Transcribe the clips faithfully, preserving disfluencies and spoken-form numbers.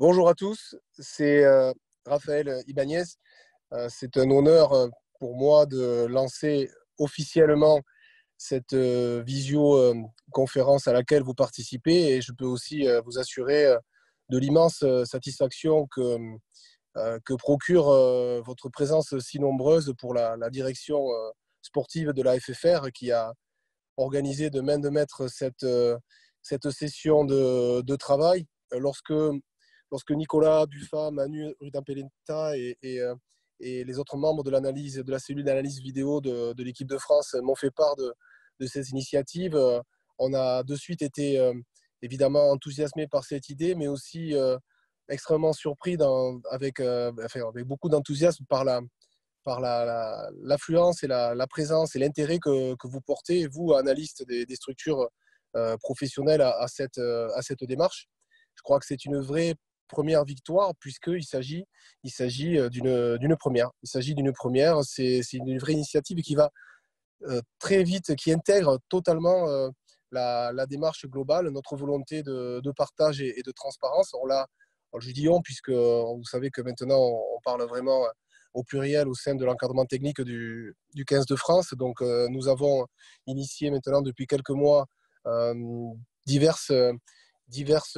Bonjour à tous, c'est euh, Raphaël Ibanez. Euh, c'est un honneur euh, pour moi de lancer officiellement cette euh, visio-conférence à laquelle vous participez et je peux aussi euh, vous assurer euh, de l'immense euh, satisfaction que, euh, que procure euh, votre présence si nombreuse pour la, la direction euh, sportive de la F F R qui a organisé de main de maître cette, euh, cette session de, de travail. Lorsque lorsque Nicolas Buffat, Manu Rudampelenta et, et, euh, et les autres membres de l'analyse de la cellule d'analyse vidéo de, de l'équipe de France m'ont fait part de, de ces initiatives, euh, on a de suite été euh, évidemment enthousiasmé par cette idée, mais aussi euh, extrêmement surpris dans, avec, euh, enfin, avec beaucoup d'enthousiasme par la, par la, la, l'affluence et la, la présence et l'intérêt que, que vous portez, vous, analystes des, des structures euh, professionnelles, à, à, cette, à cette démarche. Je crois que c'est une vraie première victoire puisqu'il s'agit, il s'agit d'une, d'une première. Il s'agit d'une première, c'est, c'est une vraie initiative qui va euh, très vite, qui intègre totalement euh, la, la démarche globale, notre volonté de, de partage et, et de transparence. On l'a, je dis on, puisque vous savez que maintenant on, on parle vraiment au pluriel au sein de l'encadrement technique du, du quinze de France. Donc euh, nous avons initié maintenant depuis quelques mois euh, diverses, diverses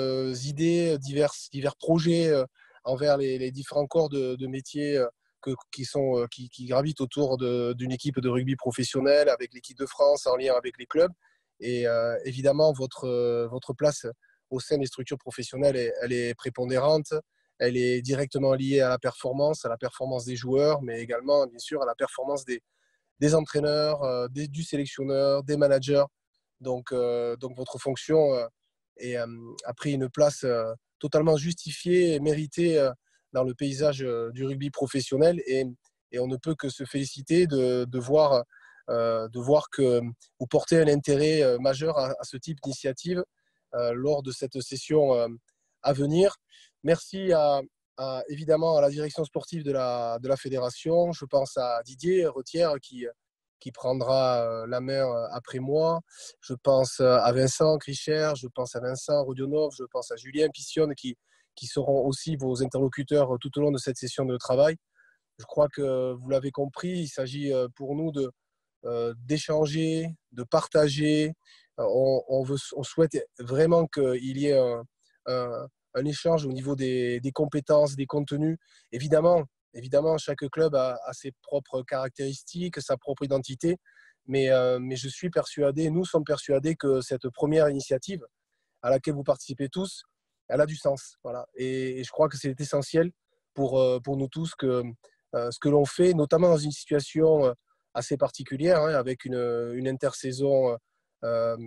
idées, divers, divers projets euh, envers les, les différents corps de, de métiers euh, que, qui, sont, qui, qui gravitent autour de, d'une équipe de rugby professionnelle avec l'équipe de France en lien avec les clubs. Et euh, évidemment, votre, votre place au sein des structures professionnelles, elle, elle est prépondérante. Elle est directement liée à la performance, à la performance des joueurs, mais également, bien sûr, à la performance des, des entraîneurs, euh, des, du sélectionneur, des managers. Donc, euh, donc votre fonction euh, est, euh, a pris une place euh, totalement justifiée et méritée euh, dans le paysage euh, du rugby professionnel. Et, et on ne peut que se féliciter de, de, voir, euh, de voir que vous portez un intérêt euh, majeur à, à ce type d'initiative euh, lors de cette session euh, à venir. Merci à, à, évidemment à la direction sportive de la, de la fédération. Je pense à Didier Retière qui, qui prendra la main après moi. Je pense à Vincent Kricher, je pense à Vincent Rodionov, je pense à Julien Pissionne qui, qui seront aussi vos interlocuteurs tout au long de cette session de travail. Je crois que vous l'avez compris, il s'agit pour nous de, euh, d'échanger, de partager. On, on, veut, on souhaite vraiment qu'il y ait un, un, un échange au niveau des, des compétences, des contenus. Évidemment, évidemment, chaque club a, a ses propres caractéristiques, sa propre identité, mais, euh, mais je suis persuadé, nous sommes persuadés que cette première initiative à laquelle vous participez tous, elle a du sens. Voilà. Et, et je crois que c'est essentiel pour, pour nous tous que euh, ce que l'on fait, notamment dans une situation assez particulière, hein, avec une, une intersaison euh,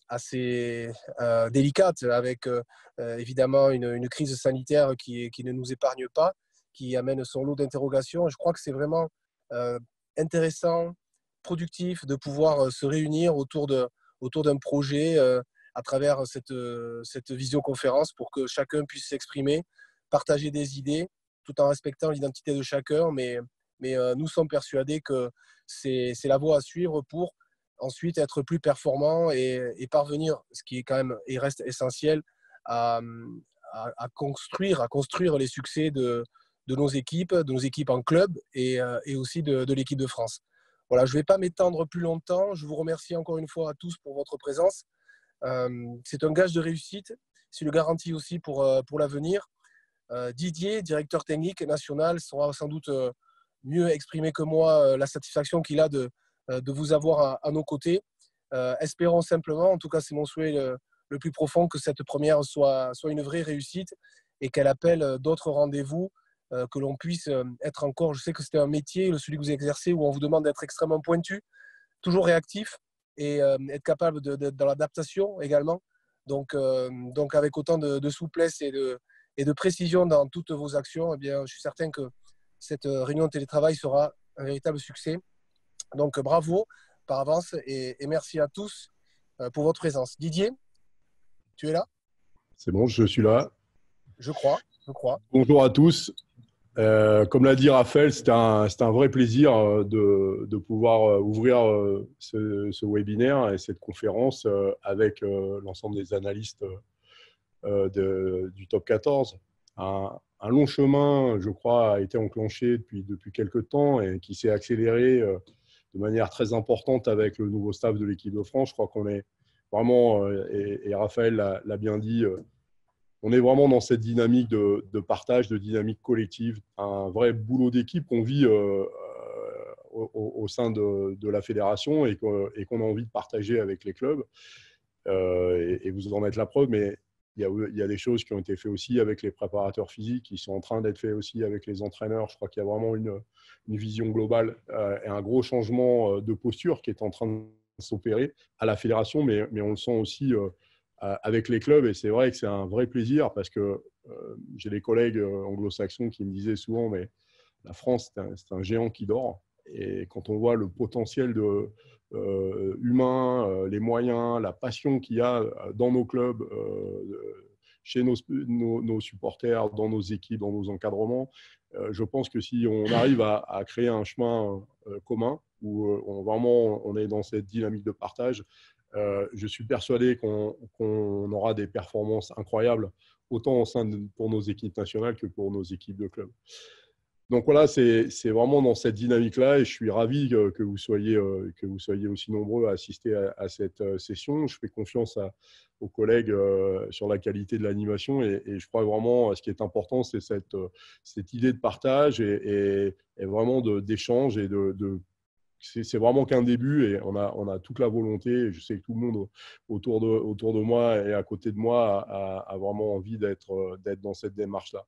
assez euh, délicate, avec euh, évidemment une, une crise sanitaire qui, qui ne nous épargne pas, qui amène son lot d'interrogations. Je crois que c'est vraiment euh, intéressant, productif de pouvoir se réunir autour, de, autour d'un projet euh, à travers cette, cette visioconférence pour que chacun puisse s'exprimer, partager des idées, tout en respectant l'identité de chacun, mais, mais euh, nous sommes persuadés que c'est, c'est la voie à suivre pour ensuite être plus performant et, et parvenir, ce qui est quand même et reste essentiel, à, à, à construire, à construire les succès de, de nos équipes, de nos équipes en club et, euh, et aussi de, de l'équipe de France. Voilà, je ne vais pas m'étendre plus longtemps. Je vous remercie encore une fois à tous pour votre présence. Euh, c'est un gage de réussite. C'est une garantie aussi pour, euh, pour l'avenir. Euh, Didier, directeur technique national, saura sans doute euh, mieux exprimer que moi euh, la satisfaction qu'il a de, euh, de vous avoir à, à nos côtés. Euh, espérons simplement, en tout cas c'est mon souhait le, le plus profond, que cette première soit, soit une vraie réussite et qu'elle appelle d'autres rendez-vous, euh, que l'on puisse être encore, je sais que c'était un métier, celui que vous exercez, où on vous demande d'être extrêmement pointu, toujours réactif et euh, être capable de, de, dans l'adaptation également. Donc, euh, donc avec autant de, de souplesse et de, et de précision dans toutes vos actions, eh bien, je suis certain que cette réunion de télétravail sera un véritable succès. Donc bravo par avance et, et merci à tous pour votre présence. Didier, tu es là? C'est bon, je suis là. Je crois, je crois. Bonjour à tous. Euh, comme l'a dit Raphaël, c'est un, c'est un vrai plaisir de, de pouvoir ouvrir ce, ce webinaire et cette conférence avec l'ensemble des analystes de, du top quatorze. un, un long chemin, je crois, a été enclenché depuis, depuis quelques temps et qui s'est accéléré euh, de manière très importante avec le nouveau staff de l'équipe de France. Je crois qu'on est vraiment, euh, et, et Raphaël l'a bien dit, euh, on est vraiment dans cette dynamique de, de partage, de dynamique collective, un vrai boulot d'équipe qu'on vit euh, au, au sein de, de la fédération et qu'on a envie de partager avec les clubs. Euh, et, et vous en êtes la preuve, mais il y, a, il y a des choses qui ont été faites aussi avec les préparateurs physiques, qui sont en train d'être faites aussi avec les entraîneurs. Je crois qu'il y a vraiment une, une vision globale euh, et un gros changement de posture qui est en train de s'opérer à la fédération, mais, mais on le sent aussi euh, avec les clubs. Et c'est vrai que c'est un vrai plaisir parce que euh, j'ai des collègues anglo-saxons qui me disaient souvent, mais la France, c'est un, un géant qui dort. Et quand on voit le potentiel de, euh, humain, euh, les moyens, la passion qu'il y a dans nos clubs, euh, chez nos, nos, nos supporters, dans nos équipes, dans nos encadrements, euh, je pense que si on arrive à, à créer un chemin euh, commun où euh, on, vraiment on est dans cette dynamique de partage, euh, je suis persuadé qu'on qu'on aura des performances incroyables, autant au sein de, pour nos équipes nationales que pour nos équipes de clubs. Donc voilà, c'est vraiment dans cette dynamique-là et je suis ravi que, que, vous soyez, euh, que vous soyez aussi nombreux à assister à, à cette euh, session. Je fais confiance à, aux collègues euh, sur la qualité de l'animation et, et je crois vraiment, ce qui est important, c'est cette, euh, cette idée de partage et, et, et vraiment d'échange et de, de c'est vraiment qu'un début et on a, on a toute la volonté. Et je sais que tout le monde autour de, autour de moi et à côté de moi a, a vraiment envie d'être d'être dans cette démarche-là.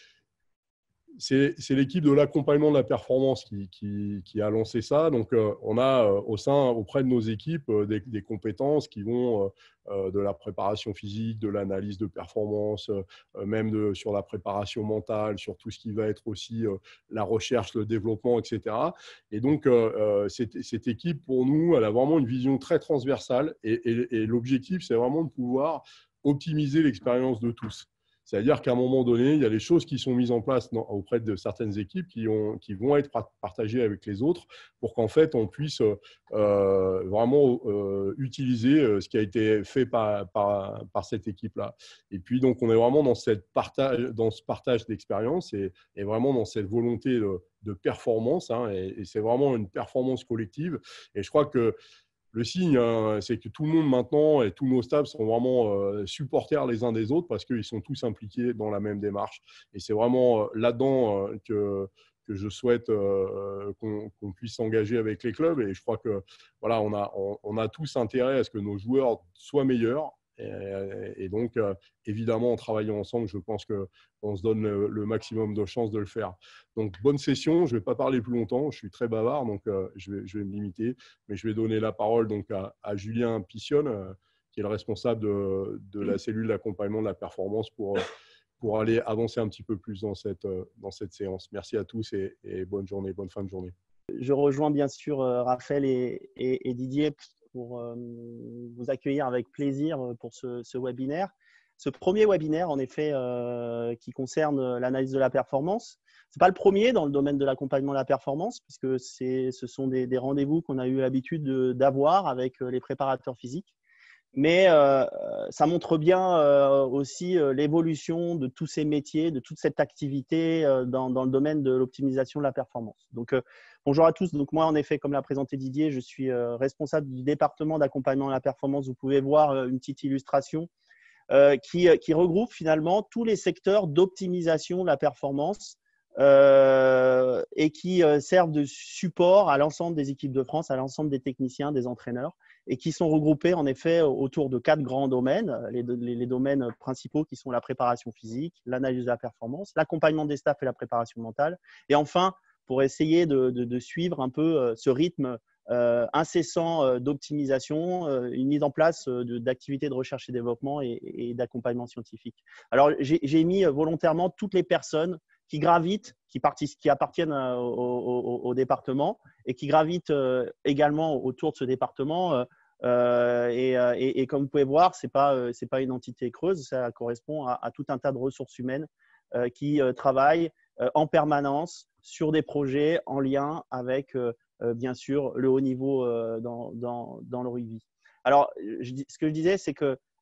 C'est l'équipe de l'accompagnement de la performance qui, qui, qui a lancé ça. Donc, euh, on a euh, au sein, auprès de nos équipes euh, des, des compétences qui vont euh, de la préparation physique, de l'analyse de performance, euh, même de, sur la préparation mentale, sur tout ce qui va être aussi euh, la recherche, le développement, et cetera. Et donc, euh, cette, cette équipe, pour nous, elle a vraiment une vision très transversale et, et, et l'objectif, c'est vraiment de pouvoir optimiser l'expérience de tous. C'est-à-dire qu'à un moment donné, il y a des choses qui sont mises en place dans, auprès de certaines équipes qui, ont, qui vont être partagées avec les autres pour qu'en fait, on puisse euh, vraiment euh, utiliser ce qui a été fait par, par, par cette équipe-là. Et puis, donc, on est vraiment dans, cette partage, dans ce partage d'expérience et, et vraiment dans cette volonté de, de performance. Hein, et, et c'est vraiment une performance collective. Et je crois que le signe, hein, c'est que tout le monde maintenant et tous nos staffs sont vraiment euh, supporters les uns des autres parce qu'ils sont tous impliqués dans la même démarche. Et c'est vraiment euh, là-dedans euh, que, que je souhaite euh, qu'on qu'on puisse s'engager avec les clubs. Et je crois que voilà, on a, on, on a tous intérêt à ce que nos joueurs soient meilleurs. Et, et donc, euh, évidemment, en travaillant ensemble, je pense qu'on se donne le, le maximum de chances de le faire. Donc, bonne session. Je ne vais pas parler plus longtemps. Je suis très bavard, donc euh, je, vais, je vais me limiter. Mais je vais donner la parole donc, à, à Julien Pissionne, euh, qui est le responsable de, de la cellule d'accompagnement de la performance pour, pour aller avancer un petit peu plus dans cette, dans cette séance. Merci à tous et, et bonne journée, bonne fin de journée. Je rejoins bien sûr Raphaël et, et, et Didier pour euh, vous accueillir avec plaisir pour ce, ce webinaire. Ce premier webinaire, en effet, euh, qui concerne l'analyse de la performance. Ce n'est pas le premier dans le domaine de l'accompagnement de la performance, puisque ce sont des, des rendez-vous qu'on a eu l'habitude d'avoir avec les préparateurs physiques. Mais euh, ça montre bien euh, aussi euh, l'évolution de tous ces métiers, de toute cette activité euh, dans, dans le domaine de l'optimisation de la performance. Donc, euh, bonjour à tous. Donc, moi, en effet, comme l'a présenté Didier, je suis euh, responsable du département d'accompagnement de la performance. Vous pouvez voir euh, une petite illustration euh, qui, qui regroupe finalement tous les secteurs d'optimisation de la performance euh, et qui euh, servent de support à l'ensemble des équipes de France, à l'ensemble des techniciens, des entraîneurs, et qui sont regroupés en effet autour de quatre grands domaines, les, les, les domaines principaux qui sont la préparation physique, l'analyse de la performance, l'accompagnement des staffs et la préparation mentale, et enfin, pour essayer de, de, de suivre un peu ce rythme euh, incessant d'optimisation, euh, une mise en place d'activités de recherche et développement et, et d'accompagnement scientifique. Alors, j'ai mis volontairement toutes les personnes qui gravitent, qui, qui appartiennent au, au, au département et qui gravitent euh, également autour de ce département. Euh, euh, et, et, et comme vous pouvez voir, ce n'est pas, euh, c'est pas une entité creuse, ça correspond à, à tout un tas de ressources humaines euh, qui euh, travaillent euh, en permanence sur des projets en lien avec, euh, euh, bien sûr, le haut niveau euh, dans, dans, dans le rugby. Alors, je, ce que je disais, c'est que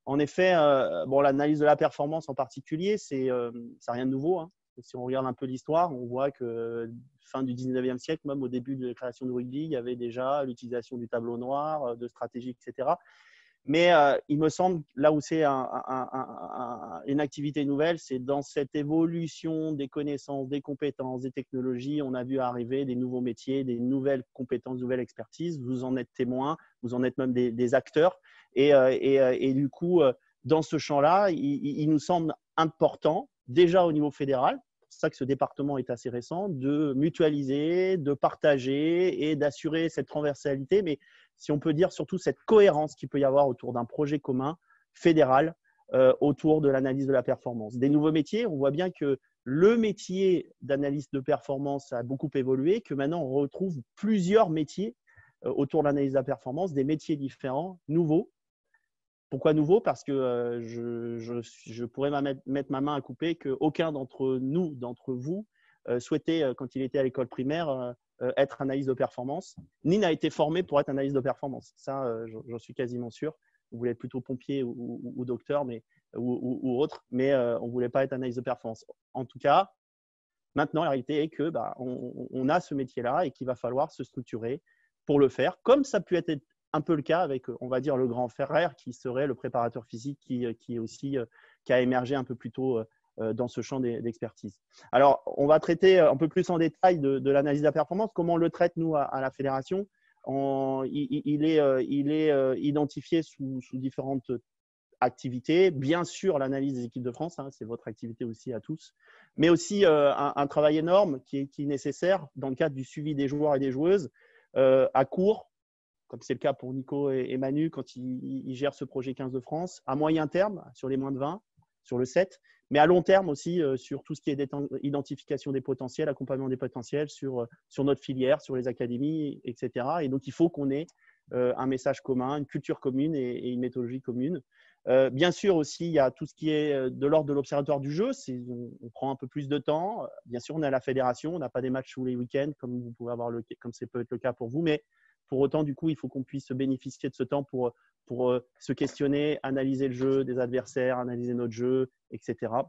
En effet, euh, bon, l'analyse de la performance en particulier, c'est euh, rien de nouveau. Hein. Si on regarde un peu l'histoire, on voit que fin du dix-neuvième siècle, même au début de la création du rugby, il y avait déjà l'utilisation du tableau noir, de stratégies, et cetera. Mais euh, il me semble, là où c'est un, un, un, un, une activité nouvelle, c'est dans cette évolution des connaissances, des compétences, des technologies. On a vu arriver des nouveaux métiers, des nouvelles compétences, nouvelles expertises. Vous en êtes témoins, vous en êtes même des, des acteurs. Et, euh, et, euh, et du coup, euh, dans ce champ-là, il, il nous semble important, déjà au niveau fédéral, c'est ça que ce département est assez récent, de mutualiser, de partager et d'assurer cette transversalité, mais si on peut dire surtout cette cohérence qu'il peut y avoir autour d'un projet commun fédéral euh, autour de l'analyse de la performance. Des nouveaux métiers, on voit bien que le métier d'analyse de performance a beaucoup évolué, que maintenant on retrouve plusieurs métiers euh, autour de l'analyse de la performance, des métiers différents, nouveaux. Pourquoi nouveau? Parce que euh, je, je, je pourrais mettre, mettre ma main à couper qu'aucun d'entre nous, d'entre vous, euh, souhaitait, euh, quand il était à l'école primaire, euh, euh, être analyste de performance, ni n'a été formé pour être analyste de performance. Ça, euh, j'en suis quasiment sûr. On voulait être plutôt pompier ou, ou, ou docteur mais, ou, ou, ou autre, mais euh, on ne voulait pas être analyste de performance. En tout cas, maintenant, la réalité est que bah, on, on a ce métier-là et qu'il va falloir se structurer pour le faire, comme ça peut être un peu le cas avec, on va dire, le grand frère qui serait le préparateur physique qui, qui, aussi, qui a émergé un peu plus tôt dans ce champ d'expertise. Alors, on va traiter un peu plus en détail de, de l'analyse de la performance. Comment on le traite, nous, à, à la fédération? on, il, il, est, il est identifié sous, sous différentes activités. Bien sûr, l'analyse des équipes de France, hein, c'est votre activité aussi à tous, mais aussi euh, un, un travail énorme qui est, qui est nécessaire dans le cadre du suivi des joueurs et des joueuses euh, à court, comme c'est le cas pour Nico et, et Manu quand ils, ils gèrent ce projet quinze de France, à moyen terme sur les moins de vingt, sur le sept, mais à long terme aussi euh, sur tout ce qui est identification des potentiels, accompagnement des potentiels, sur, euh, sur notre filière, sur les académies, et cetera. Et donc, il faut qu'on ait euh, un message commun, une culture commune et, et une méthodologie commune. Euh, bien sûr aussi, il y a tout ce qui est de l'ordre de l'observatoire du jeu. On, on prend un peu plus de temps. Bien sûr, on est à la fédération, on n'a pas des matchs tous les week-ends comme vous pouvez avoir le, comme c'est peut être le cas pour vous, mais pour autant, du coup, il faut qu'on puisse bénéficier de ce temps pour, pour euh, se questionner, analyser le jeu des adversaires, analyser notre jeu, et cetera.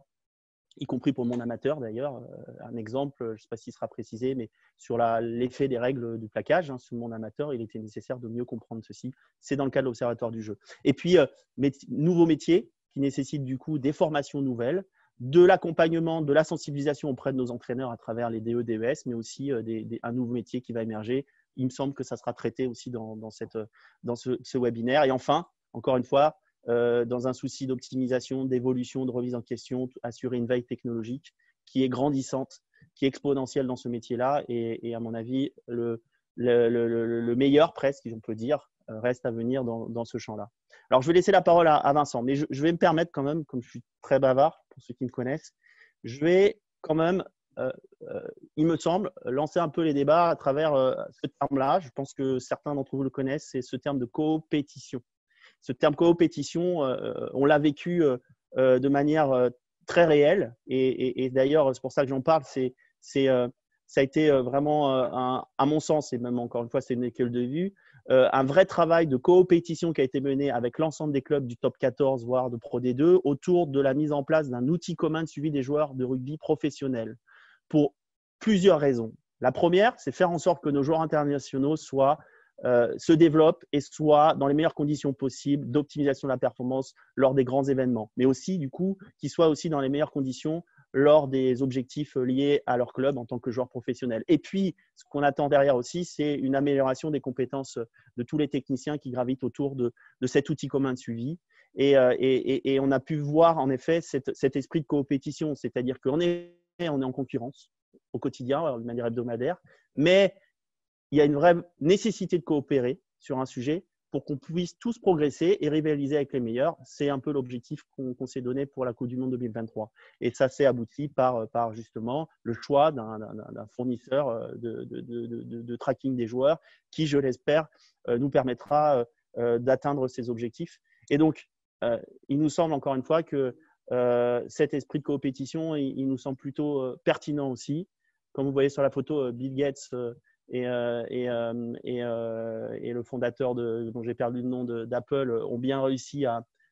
Y compris pour mon amateur d'ailleurs. Un exemple, je ne sais pas s'il sera précisé, mais sur l'effet des règles du plaquage, hein, sur mon amateur, il était nécessaire de mieux comprendre ceci. C'est dans le cadre de l'observatoire du jeu. Et puis, euh, métier, nouveaux métiers qui nécessitent du coup des formations nouvelles, de l'accompagnement, de la sensibilisation auprès de nos entraîneurs à travers les D E, D E S, mais aussi euh, des, des, un nouveau métier qui va émerger. Il me semble que ça sera traité aussi dans, dans, cette, dans ce, ce webinaire. Et enfin, encore une fois, euh, dans un souci d'optimisation, d'évolution, de remise en question, assurer une veille technologique qui est grandissante, qui est exponentielle dans ce métier-là. Et, et à mon avis, le, le, le, le meilleur, presque, si on peut dire, reste à venir dans, dans ce champ-là. Alors, je vais laisser la parole à, à Vincent, mais je, je vais me permettre quand même, comme je suis très bavard, pour ceux qui me connaissent, je vais quand même… Euh, euh, il me semble, lancer un peu les débats à travers euh, ce terme-là. Je pense que certains d'entre vous le connaissent, c'est ce terme de coopétition. Ce terme coopétition, euh, on l'a vécu euh, euh, de manière euh, très réelle et, et, et d'ailleurs, c'est pour ça que j'en parle, c'est, c'est, euh, ça a été vraiment, euh, un, à mon sens, et même encore une fois, c'est une école de vue, euh, un vrai travail de coopétition qui a été mené avec l'ensemble des clubs du top quatorze, voire de Pro D deux, autour de la mise en place d'un outil commun de suivi des joueurs de rugby professionnels. Pour plusieurs raisons. La première, c'est faire en sorte que nos joueurs internationaux soient, euh, se développent et soient dans les meilleures conditions possibles d'optimisation de la performance lors des grands événements, mais aussi, du coup, qu'ils soient aussi dans les meilleures conditions lors des objectifs liés à leur club en tant que joueurs professionnels. Et puis, ce qu'on attend derrière aussi, c'est une amélioration des compétences de tous les techniciens qui gravitent autour de, de cet outil commun de suivi. Et, euh, et, et, et on a pu voir, en effet, cet, cet esprit de coopétition, c'est-à-dire qu'on est on est en concurrence au quotidien, de manière hebdomadaire, mais il y a une vraie nécessité de coopérer sur un sujet pour qu'on puisse tous progresser et rivaliser avec les meilleurs. C'est un peu l'objectif qu'on qu'on s'est donné pour la Coupe du Monde deux mille vingt-trois. Et ça s'est abouti par, par justement le choix d'un fournisseur de, de, de, de, de tracking des joueurs qui, je l'espère, nous permettra d'atteindre ces objectifs. Et donc, il nous semble encore une fois que Euh, cet esprit de coopétition, il, il nous semble plutôt euh, pertinent aussi. Comme vous voyez sur la photo, euh, Bill Gates euh, et, euh, et, euh, et, euh, et le fondateur de, dont j'ai perdu le nom d'Apple ont bien réussi à,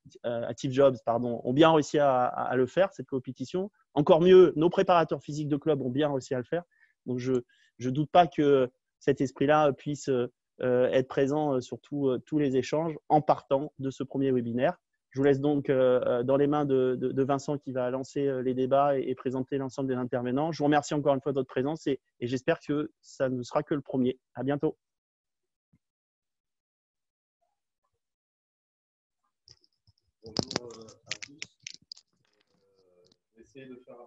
euh, Active Jobs pardon, ont bien réussi à, à le faire, cette compétition. Encore mieux, nos préparateurs physiques de club ont bien réussi à le faire. Donc, je ne doute pas que cet esprit-là puisse euh, être présent sur tout, euh, tous les échanges en partant de ce premier webinaire. Je vous laisse donc euh, dans les mains de, de, de Vincent qui va lancer euh, les débats et, et présenter l'ensemble des intervenants. Je vous remercie encore une fois de votre présence et, et j'espère que ça ne sera que le premier. À bientôt. Bonjour à tous. Euh, essayez de faire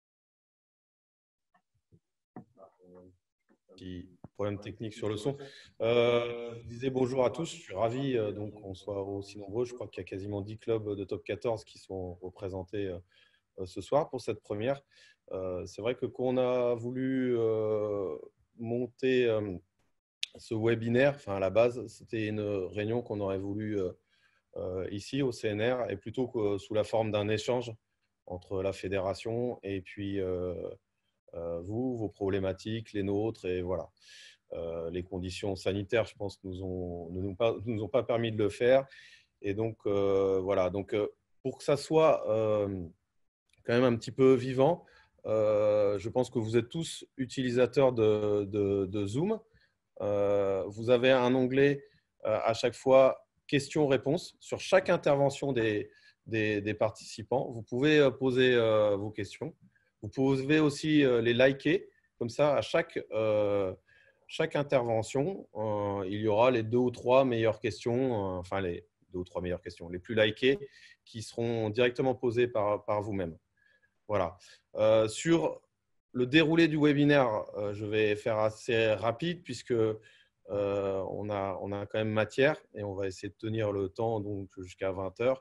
un petit problème technique sur le son. Euh, je disais bonjour à tous. Je suis ravi euh, donc qu'on soit aussi nombreux. Je crois qu'il y a quasiment dix clubs de top quatorze qui sont représentés euh, ce soir pour cette première. Euh, c'est vrai que quand on a voulu euh, monter euh, ce webinaire, enfin à la base, c'était une réunion qu'on aurait voulu euh, euh, ici au C N R et plutôt que sous la forme d'un échange entre la fédération et puis euh, euh, vous, vos problématiques, les nôtres et voilà. Euh, les conditions sanitaires, je pense, nous ont, ne nous, pas, nous ont pas permis de le faire. Et donc, euh, voilà. Donc, euh, pour que ça soit euh, quand même un petit peu vivant, euh, je pense que vous êtes tous utilisateurs de, de, de Zoom. Euh, vous avez un onglet euh, à chaque fois questions-réponses sur chaque intervention des, des, des participants. Vous pouvez euh, poser euh, vos questions. Vous pouvez aussi euh, les liker. Comme ça, à chaque, euh, chaque intervention, euh, il y aura les deux ou trois meilleures questions, euh, enfin les deux ou trois meilleures questions, les plus likées, qui seront directement posées par, par vous-même. Voilà. Euh, sur le déroulé du webinaire, euh, je vais faire assez rapide puisque euh, on, a, on a quand même matière et on va essayer de tenir le temps donc jusqu'à vingt heures.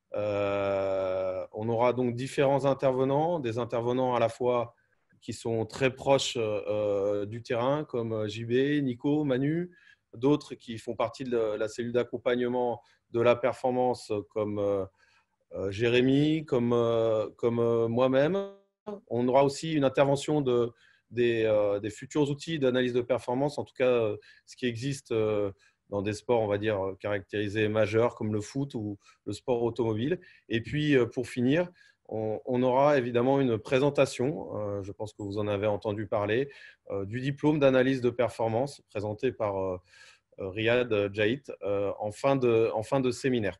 Euh, on aura donc différents intervenants, des intervenants à la fois qui sont très proches euh, du terrain comme J B, Nico, Manu, d'autres qui font partie de la cellule d'accompagnement de la performance comme euh, euh, Jérémy, comme, euh, comme euh, moi-même. On aura aussi une intervention de, des, euh, des futurs outils d'analyse de performance, en tout cas euh, ce qui existe euh, dans des sports, on va dire, caractérisés majeurs comme le foot ou le sport automobile. Et puis, euh, pour finir, on, on aura évidemment une présentation, euh, je pense que vous en avez entendu parler, euh, du diplôme d'analyse de performance présenté par euh, Riyad Jahit euh, en, fin de, en fin de séminaire.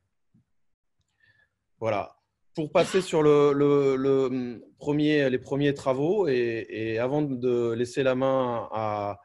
Voilà. Pour passer sur le, le, le premier, les premiers travaux et, et avant de laisser la main à,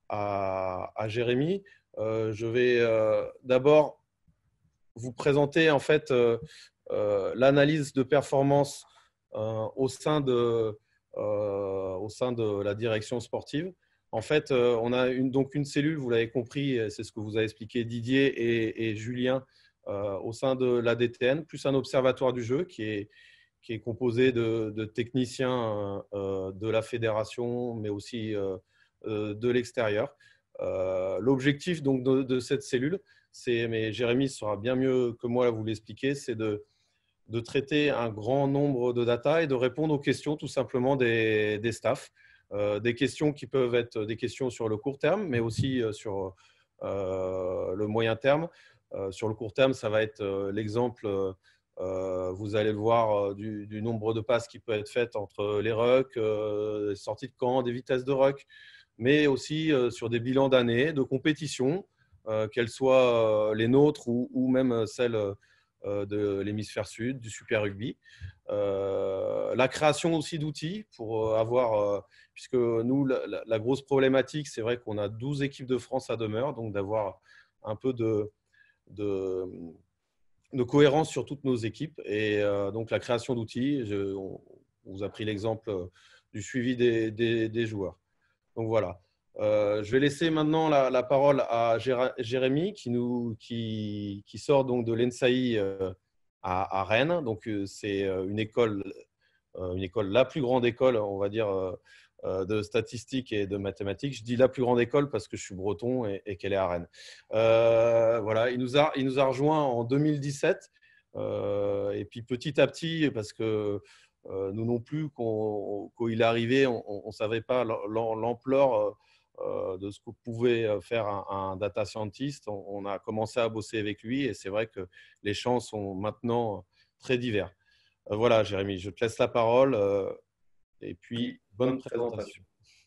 à, à Jérémy, euh, je vais euh, d'abord vous présenter en fait euh, euh, l'analyse de performance euh, au sein de, euh, au sein de la direction sportive. En fait, euh, on a une, donc une cellule, vous l'avez compris, c'est ce que vous avez expliqué Didier et, et Julien, euh, au sein de l'A D T N, plus un observatoire du jeu qui est, qui est composé de, de techniciens euh, de la fédération, mais aussi euh, euh, de l'extérieur. Euh, L'objectif donc de, de cette cellule, c'est, mais Jérémy sera bien mieux que moi à vous l'expliquer, c'est de, de traiter un grand nombre de data et de répondre aux questions tout simplement des, des staffs. Euh, des questions qui peuvent être des questions sur le court terme, mais aussi sur euh, le moyen terme. Euh, sur le court terme, ça va être euh, l'exemple, euh, vous allez le voir, euh, du, du nombre de passes qui peut être faites entre les rucks, euh, les sorties de camp, des vitesses de ruck, mais aussi euh, sur des bilans d'années, de compétition, euh, qu'elles soient euh, les nôtres ou, ou même celles euh, de l'hémisphère sud, du Super Rugby. Euh, la création aussi d'outils pour avoir, euh, puisque nous, la, la, la grosse problématique, c'est vrai qu'on a douze équipes de France à demeure, donc d'avoir un peu de, de, de cohérence sur toutes nos équipes. Et euh, donc la création d'outils, je, on, on vous a pris l'exemple du suivi des, des, des joueurs. Donc voilà. Euh, je vais laisser maintenant la, la parole à Jérémy qui, nous, qui, qui sort donc de l'E N S A I euh, à, à Rennes. Donc euh, c'est une école, euh, une école, la plus grande école, on va dire, euh, de statistiques et de mathématiques. Je dis la plus grande école parce que je suis breton et, et qu'elle est à Rennes. Euh, voilà, il nous a, il nous a rejoint en deux mille dix-sept. Euh, et puis petit à petit, parce que euh, nous non plus, quand, quand il est arrivé, on ne savait pas l'ampleur euh, de ce que pouvait faire un, un data scientist, on, on a commencé à bosser avec lui et c'est vrai que les champs sont maintenant très divers. Euh, voilà, Jérémy, je te laisse la parole euh, et puis bonne présentation.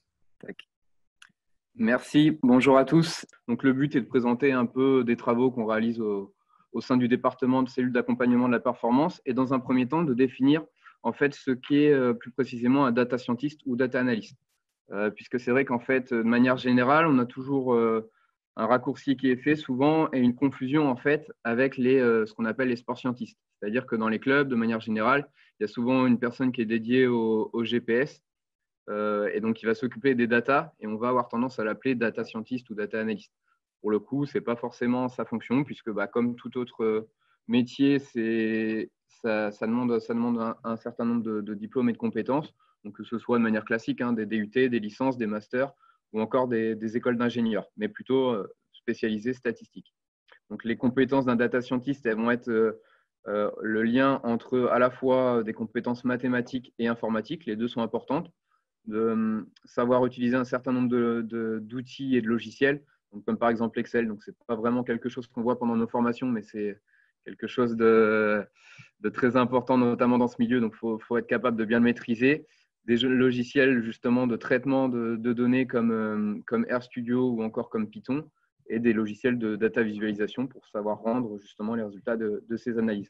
Merci, bonjour à tous. Donc, le but est de présenter un peu des travaux qu'on réalise au, au sein du département de cellules d'accompagnement de la performance et dans un premier temps de définir en fait ce qu'est euh, plus précisément un data scientist ou data analyst. Euh, puisque c'est vrai qu'en fait, de manière générale, on a toujours euh, un raccourci qui est fait souvent et une confusion en fait avec les, euh, ce qu'on appelle les sport scientistes. C'est-à-dire que dans les clubs, de manière générale, il y a souvent une personne qui est dédiée au, au G P S euh, et donc il va s'occuper des data et on va avoir tendance à l'appeler data scientist ou data analyst. Pour le coup, ce n'est pas forcément sa fonction puisque bah, comme tout autre métier, c'est, ça, ça demande, ça demande un, un certain nombre de, de diplômes et de compétences. Donc, que ce soit de manière classique, hein, des D U T, des licences, des masters ou encore des, des écoles d'ingénieurs, mais plutôt euh, spécialisées statistiques. Donc, les compétences d'un data scientist, elles vont être euh, euh, le lien entre à la fois des compétences mathématiques et informatiques. Les deux sont importantes. De euh, savoir utiliser un certain nombre de, de, d'outils et de logiciels, donc, comme par exemple Excel. Donc, ce n'est pas vraiment quelque chose qu'on voit pendant nos formations, mais c'est quelque chose de, de très important, notamment dans ce milieu. Donc, il faut, faut être capable de bien le maîtriser. Des logiciels justement de traitement de, de données comme, euh, comme RStudio ou encore comme Python et des logiciels de data visualisation pour savoir rendre justement les résultats de, de ces analyses.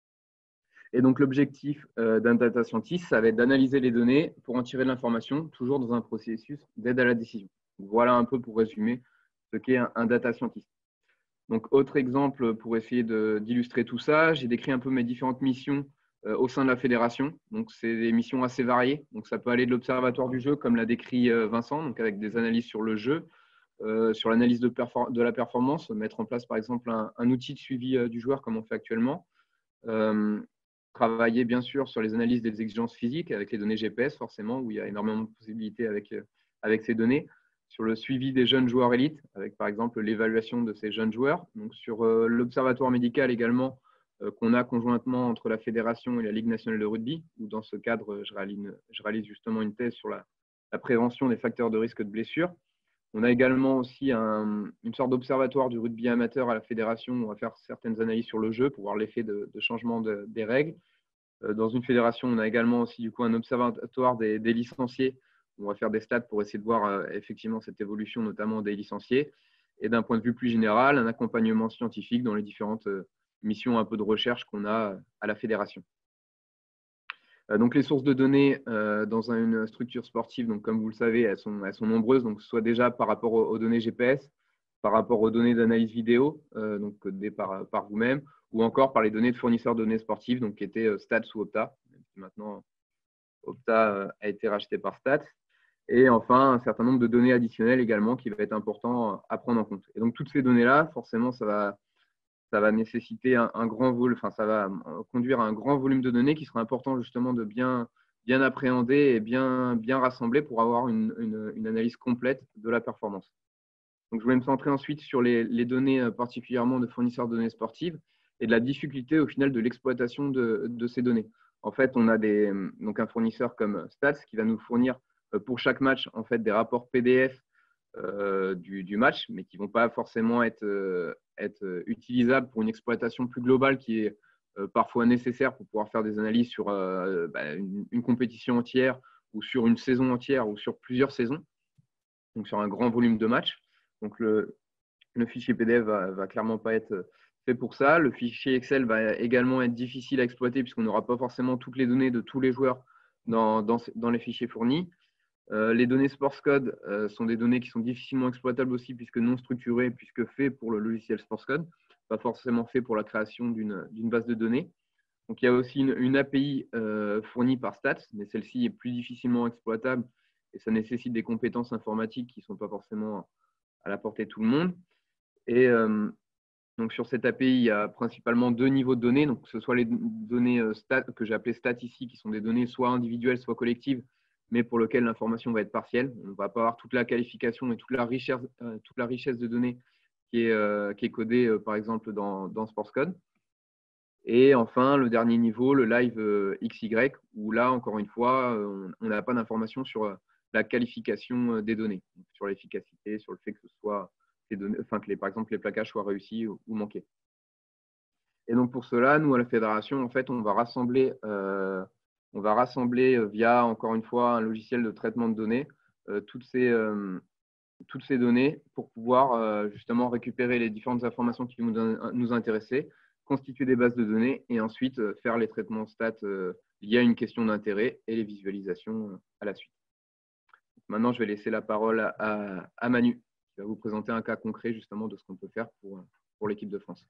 Et donc, l'objectif euh, d'un data scientist, ça va être d'analyser les données pour en tirer de l'information, toujours dans un processus d'aide à la décision. Voilà un peu pour résumer ce qu'est un, un data scientist. Donc, autre exemple pour essayer d'illustrer tout ça, j'ai décrit un peu mes différentes missions euh, au sein de la fédération. Donc, c'est des missions assez variées. Donc, ça peut aller de l'observatoire du jeu, comme l'a décrit euh, Vincent, donc avec des analyses sur le jeu, euh, sur l'analyse de, de la performance, mettre en place par exemple un, un outil de suivi euh, du joueur comme on fait actuellement. Euh, travailler bien sûr sur les analyses des exigences physiques avec les données G P S forcément, où il y a énormément de possibilités avec, euh, avec ces données. Sur le suivi des jeunes joueurs élites, avec par exemple l'évaluation de ces jeunes joueurs. Donc sur euh, l'observatoire médical également, euh, qu'on a conjointement entre la fédération et la Ligue nationale de rugby, où dans ce cadre, je réalise, je réalise justement une thèse sur la, la prévention des facteurs de risque de blessure. On a également aussi un, une sorte d'observatoire du rugby amateur à la fédération où on va faire certaines analyses sur le jeu pour voir l'effet de, de changement de, des règles. Euh, dans une fédération, on a également aussi du coup un observatoire des, des licenciés. On va faire des stats pour essayer de voir euh, effectivement cette évolution, notamment des licenciés. Et d'un point de vue plus général, un accompagnement scientifique dans les différentes euh, missions un peu de recherche qu'on a à la fédération. Donc, les sources de données euh, dans une structure sportive, donc, comme vous le savez, elles sont, elles sont nombreuses, donc, soit déjà par rapport aux, aux données G P S, par rapport aux données d'analyse vidéo, euh, donc codées par, par vous-même, ou encore par les données de fournisseurs de données sportives, donc, qui étaient euh, Stats ou Opta. Maintenant, Opta euh, a été racheté par Stats. Et enfin, un certain nombre de données additionnelles également qui va être important à prendre en compte. Et donc, toutes ces données-là, forcément, ça va… ça va nécessiter un, un grand volume, enfin, ça va conduire à un grand volume de données qui sera important justement de bien, bien appréhender et bien, bien rassembler pour avoir une, une, une analyse complète de la performance. Donc, je vais me centrer ensuite sur les, les données particulièrement de fournisseurs de données sportives et de la difficulté au final de l'exploitation de, de ces données. En fait, on a des, donc un fournisseur comme Stats qui va nous fournir pour chaque match en fait, des rapports P D F Euh, du, du match, mais qui ne vont pas forcément être, euh, être utilisables pour une exploitation plus globale qui est euh, parfois nécessaire pour pouvoir faire des analyses sur euh, bah, une, une compétition entière ou sur une saison entière ou sur plusieurs saisons, donc sur un grand volume de matchs. Donc le, le fichier P D F va, va clairement pas être fait pour ça. Le fichier Excel va également être difficile à exploiter puisqu'on n'aura pas forcément toutes les données de tous les joueurs dans, dans, dans les fichiers fournis. Euh, les données SportsCode euh, sont des données qui sont difficilement exploitables aussi puisque non structurées, puisque faites pour le logiciel SportsCode, pas forcément fait pour la création d'une d'une base de données. Donc, il y a aussi une, une A P I euh, fournie par Stats, mais celle-ci est plus difficilement exploitable et ça nécessite des compétences informatiques qui ne sont pas forcément à la portée de tout le monde. Et euh, donc, sur cette A P I, il y a principalement deux niveaux de données, donc que ce soit les données euh, stat, que j'ai appelées stats ici, qui sont des données soit individuelles, soit collectives, mais pour lequel l'information va être partielle. On ne va pas avoir toute la qualification et toute la richesse, euh, toute la richesse de données qui est, euh, qui est codée, euh, par exemple, dans, dans SportsCode. Et enfin, le dernier niveau, le live euh, X Y, où là, encore une fois, euh, on n'a pas d'informations sur, la qualification des données, sur l'efficacité, sur le fait que ce soit les données, enfin que les, par exemple les plaquages soient réussis ou, ou manqués. Et donc pour cela, nous à la fédération, en fait, on va rassembler, euh, on va rassembler via encore une fois un logiciel de traitement de données euh, toutes ces euh, toutes ces données pour pouvoir euh, justement récupérer les différentes informations qui nous, nous intéressaient, constituer des bases de données et ensuite euh, faire les traitements stats euh, liés à une question d'intérêt et les visualisations euh, à la suite. Maintenant, je vais laisser la parole à, à, à Manu, qui va vous présenter un cas concret justement de ce qu'on peut faire pour, pour l'équipe de France.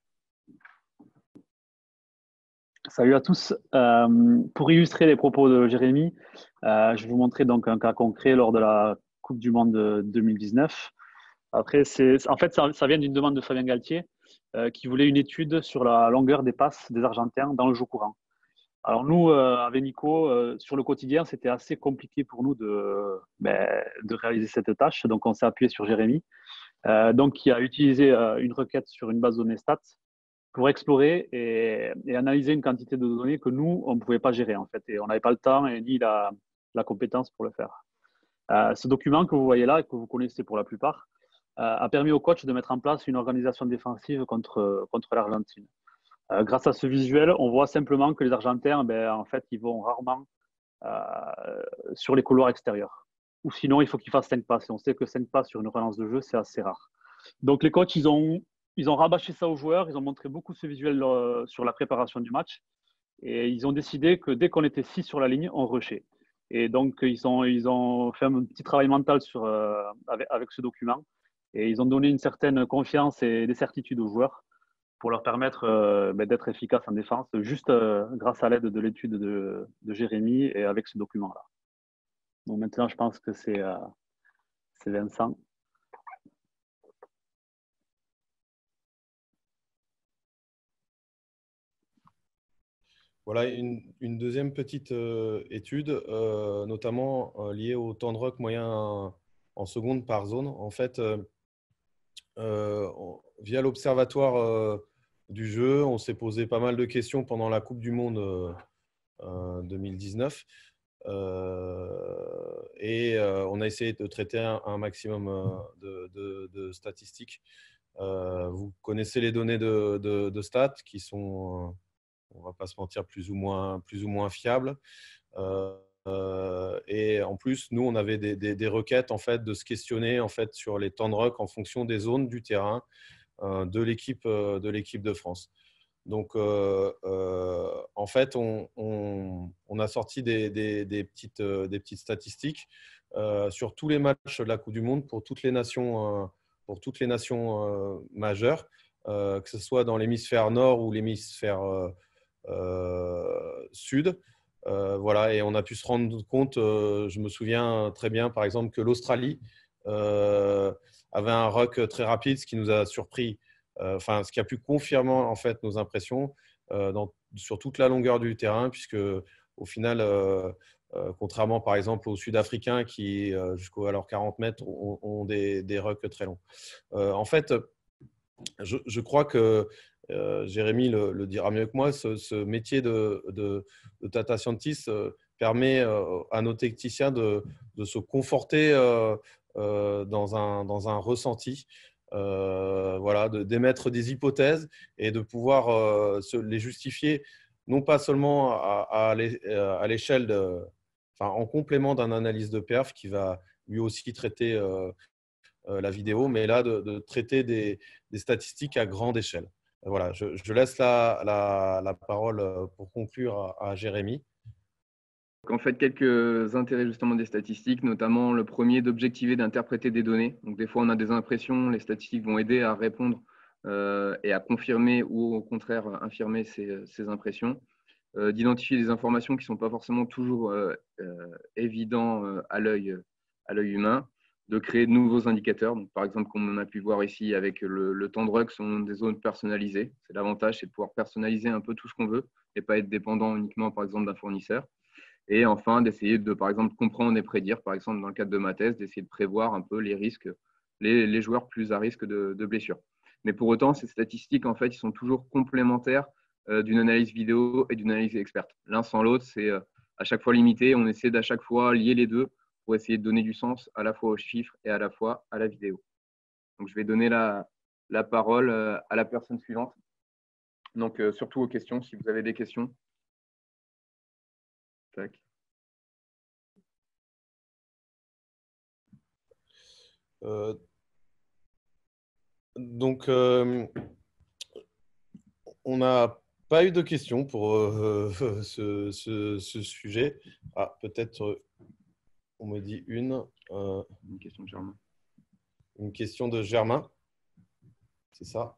Salut à tous. Euh, pour illustrer les propos de Jérémy, euh, je vais vous montrer donc un cas concret lors de la Coupe du Monde de deux mille dix-neuf. Après, c'est, en fait, ça, ça vient d'une demande de Fabien Galtier euh, qui voulait une étude sur la longueur des passes des Argentins dans le jeu courant. Alors nous, euh, avec Nico, euh, sur le quotidien, c'était assez compliqué pour nous de, ben, de réaliser cette tâche. Donc, on s'est appuyé sur Jérémy, euh, donc, qui a utilisé euh, une requête sur une base de données stats pour explorer et, et analyser une quantité de données que nous, on ne pouvait pas gérer en fait. Et on n'avait pas le temps et ni la, la compétence pour le faire. Euh, ce document que vous voyez là et que vous connaissez pour la plupart euh, a permis au coach de mettre en place une organisation défensive contre, contre l'Argentine. Euh, grâce à ce visuel, on voit simplement que les Argentins, ben, en fait, ils vont rarement euh, sur les couloirs extérieurs. Ou sinon, il faut qu'ils fassent cinq passes. Et on sait que cinq passes sur une relance de jeu, c'est assez rare. Donc les coachs, ils ont Ils ont rabâché ça aux joueurs, ils ont montré beaucoup ce visuel euh, sur la préparation du match et ils ont décidé que dès qu'on était six sur la ligne, on rushait. Et donc, ils ont, ils ont fait un petit travail mental sur, euh, avec, avec ce document et ils ont donné une certaine confiance et des certitudes aux joueurs pour leur permettre euh, ben, d'être efficaces en défense, juste euh, grâce à l'aide de l'étude de, de Jérémy et avec ce document-là. Donc maintenant, je pense que c'est euh, c'est Vincent. Voilà une, une deuxième petite euh, étude, euh, notamment euh, liée au temps de rock moyen en, en secondes par zone. En fait, euh, euh, via l'observatoire euh, du jeu, on s'est posé pas mal de questions pendant la Coupe du Monde euh, euh, deux mille dix-neuf. Euh, et euh, on a essayé de traiter un, un maximum euh, de, de, de statistiques. Euh, vous connaissez les données de, de, de stats qui sont... Euh, on ne va pas se mentir, plus ou moins, plus ou moins fiable. Euh, euh, et en plus, nous, on avait des, des, des requêtes en fait, de se questionner en fait, sur les temps de rock en fonction des zones du terrain euh, de l'équipe euh, de l'équipe de France. Donc, euh, euh, en fait, on, on, on a sorti des, des, des, petites, euh, des petites statistiques euh, sur tous les matchs de la Coupe du Monde pour toutes les nations, euh, pour toutes les nations euh, majeures, euh, que ce soit dans l'hémisphère nord ou l'hémisphère euh, Euh, sud. Euh, voilà, et on a pu se rendre compte, euh, je me souviens très bien, par exemple, que l'Australie euh, avait un rock très rapide, ce qui nous a surpris, euh, enfin, ce qui a pu confirmer en fait nos impressions euh, dans, sur toute la longueur du terrain, puisque au final, euh, euh, contrairement par exemple aux Sud-Africains qui, euh, jusqu'à leurs quarante mètres, ont, ont des, des rucks très longs. Euh, en fait, je, je crois que Euh, Jérémy le, le dira mieux que moi, ce, ce métier de, de, de data scientist euh, permet euh, à nos techniciens de, de se conforter euh, euh, dans, un, dans un ressenti, euh, voilà, d'émettre des hypothèses et de pouvoir euh, se, les justifier, non pas seulement à, à l'échelle, de, enfin, en complément d'un analyse de perf qui va lui aussi traiter euh, euh, la vidéo, mais là de, de traiter des, des statistiques à grande échelle. Voilà, je, je laisse la, la, la, parole pour conclure à, à Jérémy. En fait, quelques intérêts justement des statistiques, notamment le premier d'objectiver, d'interpréter des données. Donc, des fois, on a des impressions, les statistiques vont aider à répondre euh, et à confirmer ou au contraire infirmer ces, ces impressions. Euh, d'identifier des informations qui ne sont pas forcément toujours euh, euh, évidentes euh, à l'œil à l'œil humain. De créer de nouveaux indicateurs. Donc, par exemple, comme on a pu voir ici avec le, le temps de ruck, sont des zones personnalisées. C'est l'avantage, c'est de pouvoir personnaliser un peu tout ce qu'on veut et pas être dépendant uniquement, par exemple, d'un fournisseur. Et enfin, d'essayer de, par exemple, comprendre et prédire, par exemple, dans le cadre de ma thèse, d'essayer de prévoir un peu les risques, les, les joueurs plus à risque de, de blessure. Mais pour autant, ces statistiques, en fait, ils sont toujours complémentaires euh, d'une analyse vidéo et d'une analyse experte. L'un sans l'autre, c'est euh, à chaque fois limité. On essaie d'à chaque fois lier les deux pour essayer de donner du sens à la fois aux chiffres et à la fois à la vidéo. Donc, je vais donner la, la parole à la personne suivante. Donc, euh, surtout aux questions, si vous avez des questions. Tac. Euh, donc, euh, on n'a pas eu de questions pour euh, ce, ce, ce sujet. Ah, peut-être, on me dit une. Euh, une question de Germain. Une question de Germain. C'est ça?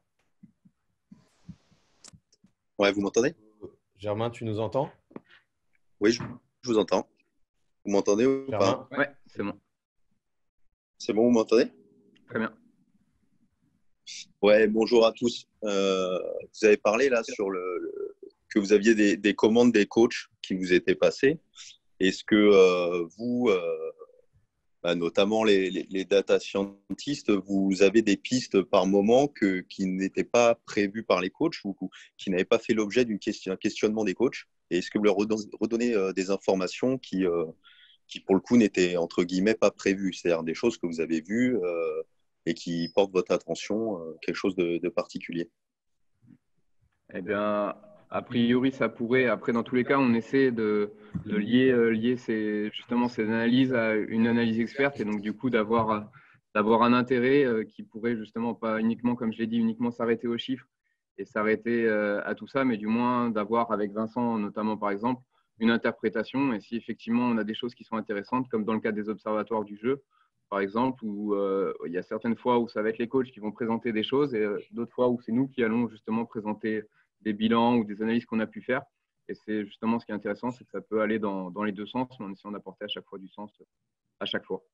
Ouais, vous m'entendez? Germain, tu nous entends? Oui, je, je vous entends. Vous m'entendez ou Germain? pas? Ouais, c'est bon. C'est bon, vous m'entendez? Très bien. Ouais, bonjour à tous. Euh, vous avez parlé là sur le, le que vous aviez des, des commandes des coachs qui vous étaient passées. Est-ce que euh, vous, euh, bah, notamment les, les, les data scientists, vous avez des pistes par moment que, qui n'étaient pas prévues par les coachs ou, ou qui n'avaient pas fait l'objet d'un question, questionnement des coachs? Et est-ce que vous leur redonnez euh, des informations qui, euh, qui, pour le coup, n'étaient entre guillemets pas prévues? C'est-à-dire des choses que vous avez vues euh, et qui portent votre attention, euh, quelque chose de, de particulier? Eh bien, a priori, ça pourrait. Après, dans tous les cas, on essaie de, de lier, euh, lier ces, justement ces analyses à une analyse experte et donc du coup d'avoir d'avoir un intérêt euh, qui pourrait justement pas uniquement, comme je l'ai dit, uniquement s'arrêter aux chiffres et s'arrêter euh, à tout ça, mais du moins d'avoir avec Vincent, notamment par exemple, une interprétation. Et si effectivement on a des choses qui sont intéressantes, comme dans le cas des observatoires du jeu, par exemple, où euh, il y a certaines fois où ça va être les coachs qui vont présenter des choses et euh, d'autres fois où c'est nous qui allons justement présenter des bilans ou des analyses qu'on a pu faire. Et c'est justement ce qui est intéressant, c'est que ça peut aller dans, dans les deux sens, mais en essayant d'apporter à chaque fois du sens à chaque fois.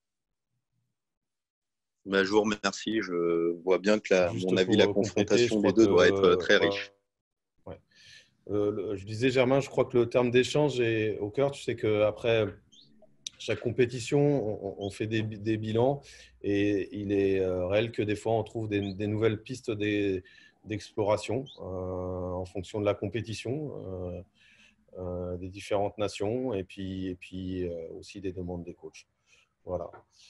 Ben, je vous remercie. Je vois bien que, la, à mon avis, la confrontation des deux que, doit être très riche. Ouais. Euh, le, je disais, Germain, je crois que le terme d'échange est au cœur. Tu sais qu'après chaque compétition, on, on fait des, des bilans et il est euh, réel que des fois, on trouve des, des nouvelles pistes des, d'exploration euh, en fonction de la compétition, euh, euh, des différentes nations et puis, et puis euh, aussi des demandes des coachs. Voilà.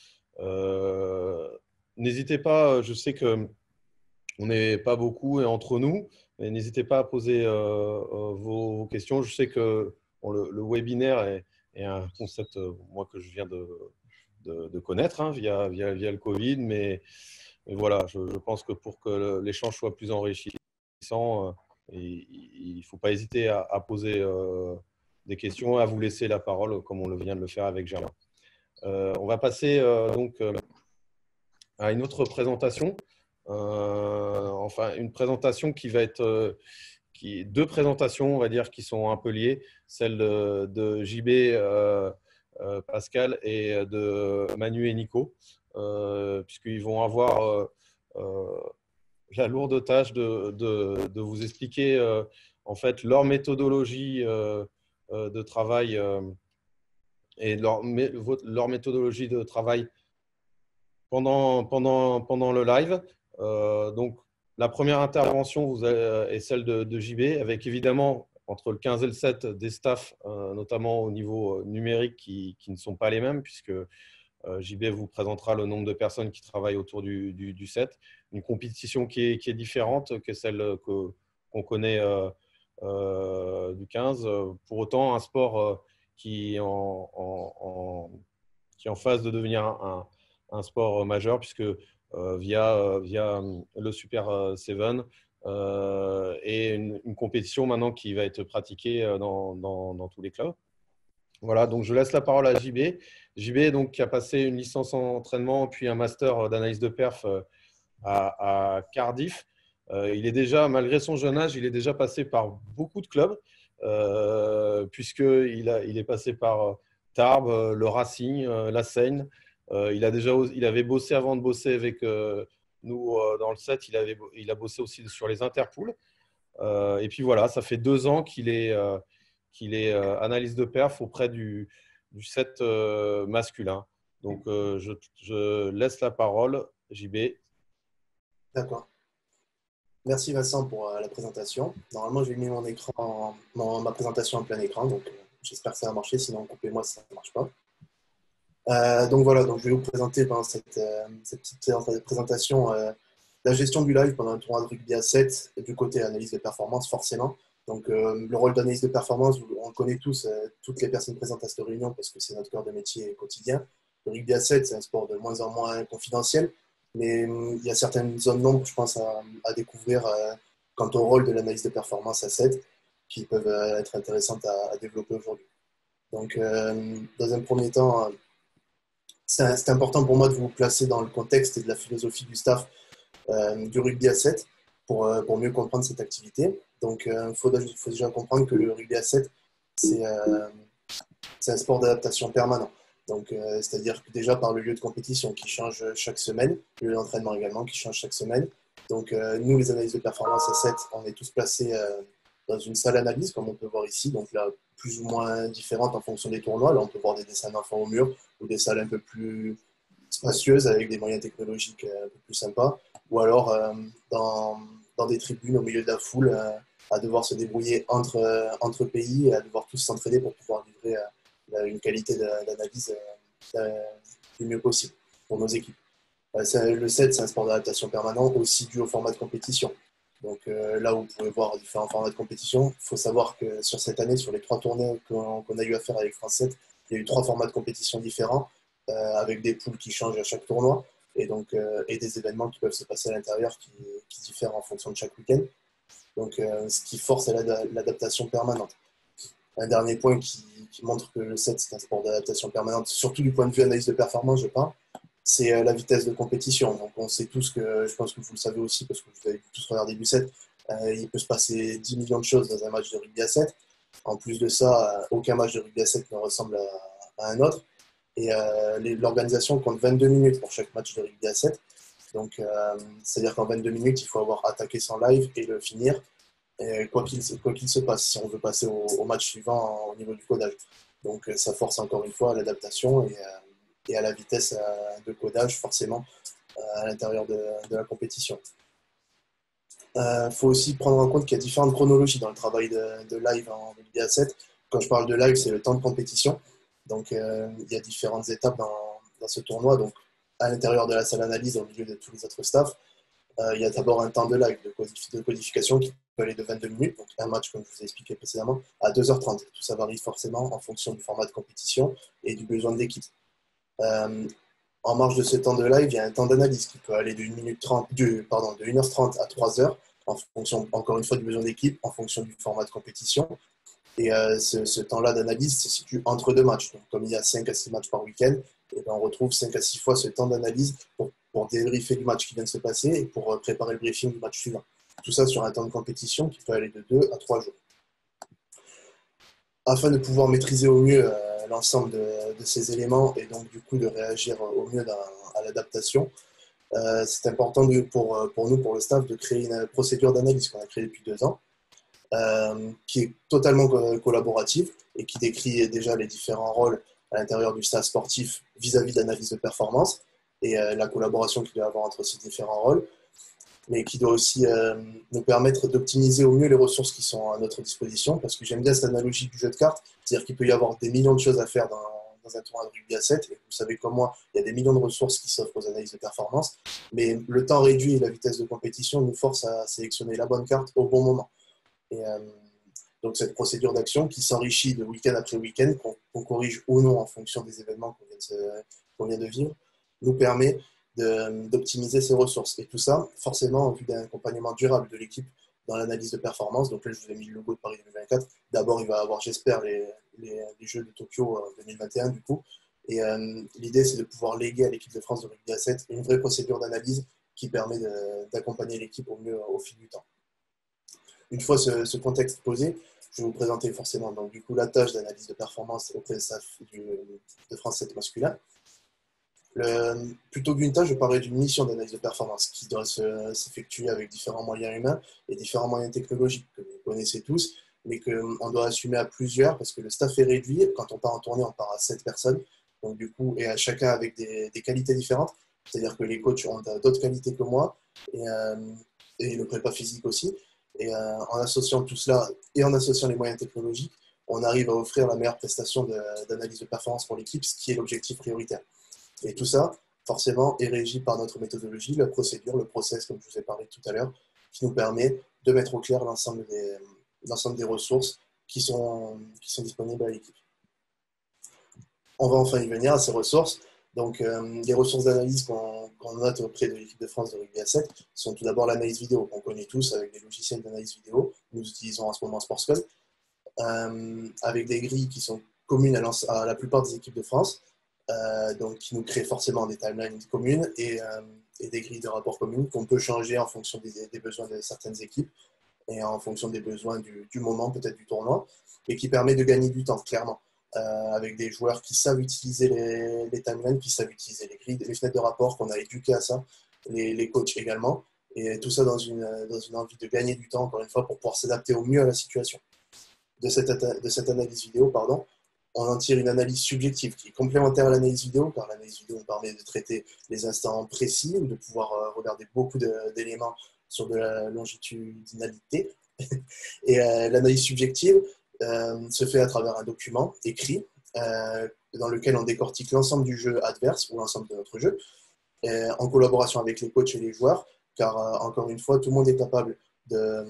Euh, n'hésitez pas, je sais que on n'est pas beaucoup et entre nous, mais n'hésitez pas à poser euh, vos, vos questions. Je sais que bon, le, le webinaire est, est un concept euh, moi que je viens de, de, de connaître hein, via, via, via le Covid, mais, mais voilà, je, je pense que pour que l'échange soit plus enrichissant, euh, il ne faut pas hésiter à, à poser euh, des questions, à vous laisser la parole comme on le vient de le faire avec Germain. Euh, on va passer euh, donc euh, à une autre présentation. Euh, enfin, une présentation qui va être… Euh, qui, deux présentations, on va dire, qui sont un peu liées. Celle de, de J B, euh, euh, Pascal et de Manu et Nico, euh, puisqu'ils vont avoir euh, euh, la lourde tâche de, de, de vous expliquer euh, en fait leur méthodologie euh, euh, de travail euh, et leur, leur méthodologie de travail pendant, pendant, pendant le live. Euh, donc, la première intervention vous avez, est celle de, de J B, avec évidemment entre le quinze et le sept des staffs, euh, notamment au niveau numérique, qui, qui ne sont pas les mêmes, puisque euh, J B vous présentera le nombre de personnes qui travaillent autour du, du, du sept. Une compétition qui est, qui est différente que celle que, qu'on connaît euh, euh, du quinze. Pour autant, un sport euh, qui est en, en, en, qui est en phase de devenir un, un, un sport majeur, puisque euh, via, euh, via le Super sept euh, et une, une compétition maintenant qui va être pratiquée dans, dans, dans tous les clubs. Voilà, donc je laisse la parole à J B. J B donc, qui a passé une licence en entraînement puis un master d'analyse de perf à, à Cardiff. Euh, il est déjà, malgré son jeune âge, il est déjà passé par beaucoup de clubs, euh, puisqu'il a, il est passé par Tarbes, le Racing, la Seine. Euh, il, a déjà, il avait bossé avant de bosser avec euh, nous euh, dans le set. Il, avait, il a bossé aussi sur les interpools. Euh, et puis voilà, ça fait deux ans qu'il est, euh, qu'il est euh, analyste de perf auprès du, du set euh, masculin. Donc, euh, je, je laisse la parole, J B. D'accord. Merci Vincent pour euh, la présentation. Normalement, j'ai mis mon écran, mon, ma présentation en plein écran, donc euh, j'espère que ça va marcher. Sinon, coupez-moi si ça ne marche pas. Euh, donc voilà, donc je vais vous présenter pendant cette, euh, cette petite présentation euh, la gestion du live pendant un tournoi de rugby à sept du côté analyse de performance forcément. Donc euh, le rôle d'analyse de performance, on le connaît tous, euh, toutes les personnes présentes à cette réunion parce que c'est notre cœur de métier quotidien. Le rugby à sept, c'est un sport de moins en moins confidentiel, mais euh, il y a certaines zones d'ombre, je pense, à, à découvrir euh, quant au rôle de l'analyse de performance à sept qui peuvent euh, être intéressantes à, à développer aujourd'hui. Donc euh, dans un premier temps, c'est, c'est important pour moi de vous placer dans le contexte et de la philosophie du staff euh, du rugby à sept pour, euh, pour mieux comprendre cette activité. Donc, il euh, faut, faut déjà comprendre que le rugby à sept, c'est, euh, c'est un sport d'adaptation permanent. Donc, euh, c'est-à-dire que déjà par le lieu de compétition qui change chaque semaine, le lieu d'entraînement également qui change chaque semaine. Donc, euh, nous, les analyses de performance à sept, on est tous placés euh, dans une salle analyse, comme on peut voir ici. Donc là, plus ou moins différente en fonction des tournois. Là, on peut voir des dessins d'enfants au mur ou des salles un peu plus spacieuses avec des moyens technologiques un peu plus sympas. Ou alors euh, dans, dans des tribunes au milieu de la foule euh, à devoir se débrouiller entre, euh, entre pays et à devoir tous s'entraider pour pouvoir livrer euh, une qualité d'analyse euh, du mieux possible pour nos équipes. Euh, le sept, c'est un sport d'adaptation permanent aussi dû au format de compétition. Donc euh, là où vous pouvez voir différents formats de compétition, il faut savoir que sur cette année, sur les trois tournées qu'on, qu'on a eu à faire avec France sept, il y a eu trois formats de compétition différents euh, avec des poules qui changent à chaque tournoi et, donc, euh, et des événements qui peuvent se passer à l'intérieur qui, qui diffèrent en fonction de chaque week-end. Donc euh, ce qui force à l'adaptation permanente. Un dernier point qui, qui montre que le sept, c'est un sport d'adaptation permanente, surtout du point de vue analyse de performance, je parle, c'est la vitesse de compétition. Donc on sait tous que, je pense que vous le savez aussi parce que vous avez tous regardé du sept, euh, il peut se passer dix millions de choses dans un match de rugby à sept. En plus de ça, euh, aucun match de rugby à sept ne ressemble à, à un autre. Et euh, les, l'organisation compte vingt-deux minutes pour chaque match de rugby à sept. Donc euh, c'est-à-dire qu'en vingt-deux minutes, il faut avoir attaqué son live et le finir, et quoi, qu'il, quoi qu'il se passe, si on veut passer au, au match suivant au niveau du codage. Donc ça force encore une fois à l'adaptation et euh, et à la vitesse de codage forcément à l'intérieur de, de la compétition. Il euh, faut aussi prendre en compte qu'il y a différentes chronologies dans le travail de, de live en rugby à sept. Quand je parle de live, c'est le temps de compétition. Donc euh, il y a différentes étapes dans, dans ce tournoi. Donc à l'intérieur de la salle d'analyse, au milieu de tous les autres staffs, euh, il y a d'abord un temps de live, de, codif- de codification qui peut aller de vingt-deux minutes, donc un match comme je vous ai expliqué précédemment, à deux heures trente. Tout ça varie forcément en fonction du format de compétition et du besoin de l'équipe. Euh, en marge de ce temps de live, il y a un temps d'analyse qui peut aller de une minute trente, de, pardon, de une heure trente à trois heures, en fonction, encore une fois, du besoin d'équipe, en fonction du format de compétition. Et euh, ce, ce temps-là d'analyse se situe entre deux matchs. Donc, comme il y a cinq à six matchs par week-end, et bien on retrouve cinq à six fois ce temps d'analyse pour, pour débriefer du match qui vient de se passer et pour préparer le briefing du match suivant. Tout ça sur un temps de compétition qui peut aller de deux à trois jours. Afin de pouvoir maîtriser au mieux euh, l'ensemble de, de ces éléments et donc du coup de réagir au mieux dans, à l'adaptation, euh, c'est important de, pour, pour nous, pour le staff, de créer une procédure d'analyse qu'on a créée depuis deux ans, euh, qui est totalement co- collaborative et qui décrit déjà les différents rôles à l'intérieur du staff sportif vis-à-vis de l'analyse de performance et euh, la collaboration qu'il doit y avoir entre ces différents rôles, mais qui doit aussi euh, nous permettre d'optimiser au mieux les ressources qui sont à notre disposition, parce que j'aime bien cette analogie du jeu de cartes, c'est-à-dire qu'il peut y avoir des millions de choses à faire dans, dans un tournoi de rugby à sept, et vous savez comme moi, il y a des millions de ressources qui s'offrent aux analyses de performance, mais le temps réduit et la vitesse de compétition nous forcent à sélectionner la bonne carte au bon moment. Et, euh, donc cette procédure d'action qui s'enrichit de week-end après week-end, qu'on, qu'on corrige ou non en fonction des événements qu'on vient de, se, qu'on vient de vivre, nous permet De, d'optimiser ses ressources. Et tout ça, forcément, en vue d'un accompagnement durable de l'équipe dans l'analyse de performance. Donc là, je vous ai mis le logo de Paris deux mille vingt-quatre. D'abord, il va avoir, j'espère, les, les, les Jeux de Tokyo deux mille vingt et un, du coup. Et euh, l'idée, c'est de pouvoir léguer à l'équipe de France de rugby à sept une vraie procédure d'analyse qui permet de, d'accompagner l'équipe au mieux au fil du temps. Une fois ce, ce contexte posé, je vais vous présenter forcément donc, du coup, la tâche d'analyse de performance auprès de staff du, de France sept masculin. Le, plutôt qu'une tâche, je parlerai d'une mission d'analyse de performance qui doit se, s'effectuer avec différents moyens humains et différents moyens technologiques que vous connaissez tous, mais qu'on doit assumer à plusieurs parce que le staff est réduit. Quand on part en tournée, on part à sept personnes, donc du coup, et à chacun avec des, des qualités différentes. C'est-à-dire que les coachs ont d'autres qualités que moi et, euh, et le prépa physique aussi. Et euh, en associant tout cela et en associant les moyens technologiques, on arrive à offrir la meilleure prestation d'analyse de, de performance pour l'équipe, ce qui est l'objectif prioritaire. Et tout ça, forcément, est régi par notre méthodologie, la procédure, le process, comme je vous ai parlé tout à l'heure, qui nous permet de mettre au clair l'ensemble des, l'ensemble des ressources qui sont, qui sont disponibles à l'équipe. On va enfin y venir à ces ressources. Donc, euh, les ressources d'analyse qu'on qu'on note auprès de l'équipe de France de rugby à sept sont tout d'abord l'analyse vidéo, qu'on connaît tous avec des logiciels d'analyse vidéo. Nous utilisons en ce moment SportsCode, euh, avec des grilles qui sont communes à, à la plupart des équipes de France, euh, donc qui nous créent forcément des timelines communes et, euh, et des grilles de rapports communes qu'on peut changer en fonction des, des besoins de certaines équipes et en fonction des besoins du, du moment, peut-être du tournoi, et qui permet de gagner du temps, clairement. Euh, avec des joueurs qui savent utiliser les, les timelines, qui savent utiliser les grilles, les fenêtres de rapport, qu'on a éduqués à ça, les, les coachs également, et tout ça dans une, dans une envie de gagner du temps, encore une fois, pour pouvoir s'adapter au mieux à la situation. De cette, de cette analyse vidéo, pardon, on en tire une analyse subjective qui est complémentaire à l'analyse vidéo, car l'analyse vidéo nous permet de traiter les instants précis, de pouvoir euh, regarder beaucoup d'éléments sur de la longitudinalité. Et euh, l'analyse subjective, Euh, se fait à travers un document écrit euh, dans lequel on décortique l'ensemble du jeu adverse ou l'ensemble de notre jeu euh, en collaboration avec les coachs et les joueurs, car euh, encore une fois, tout le monde est capable de,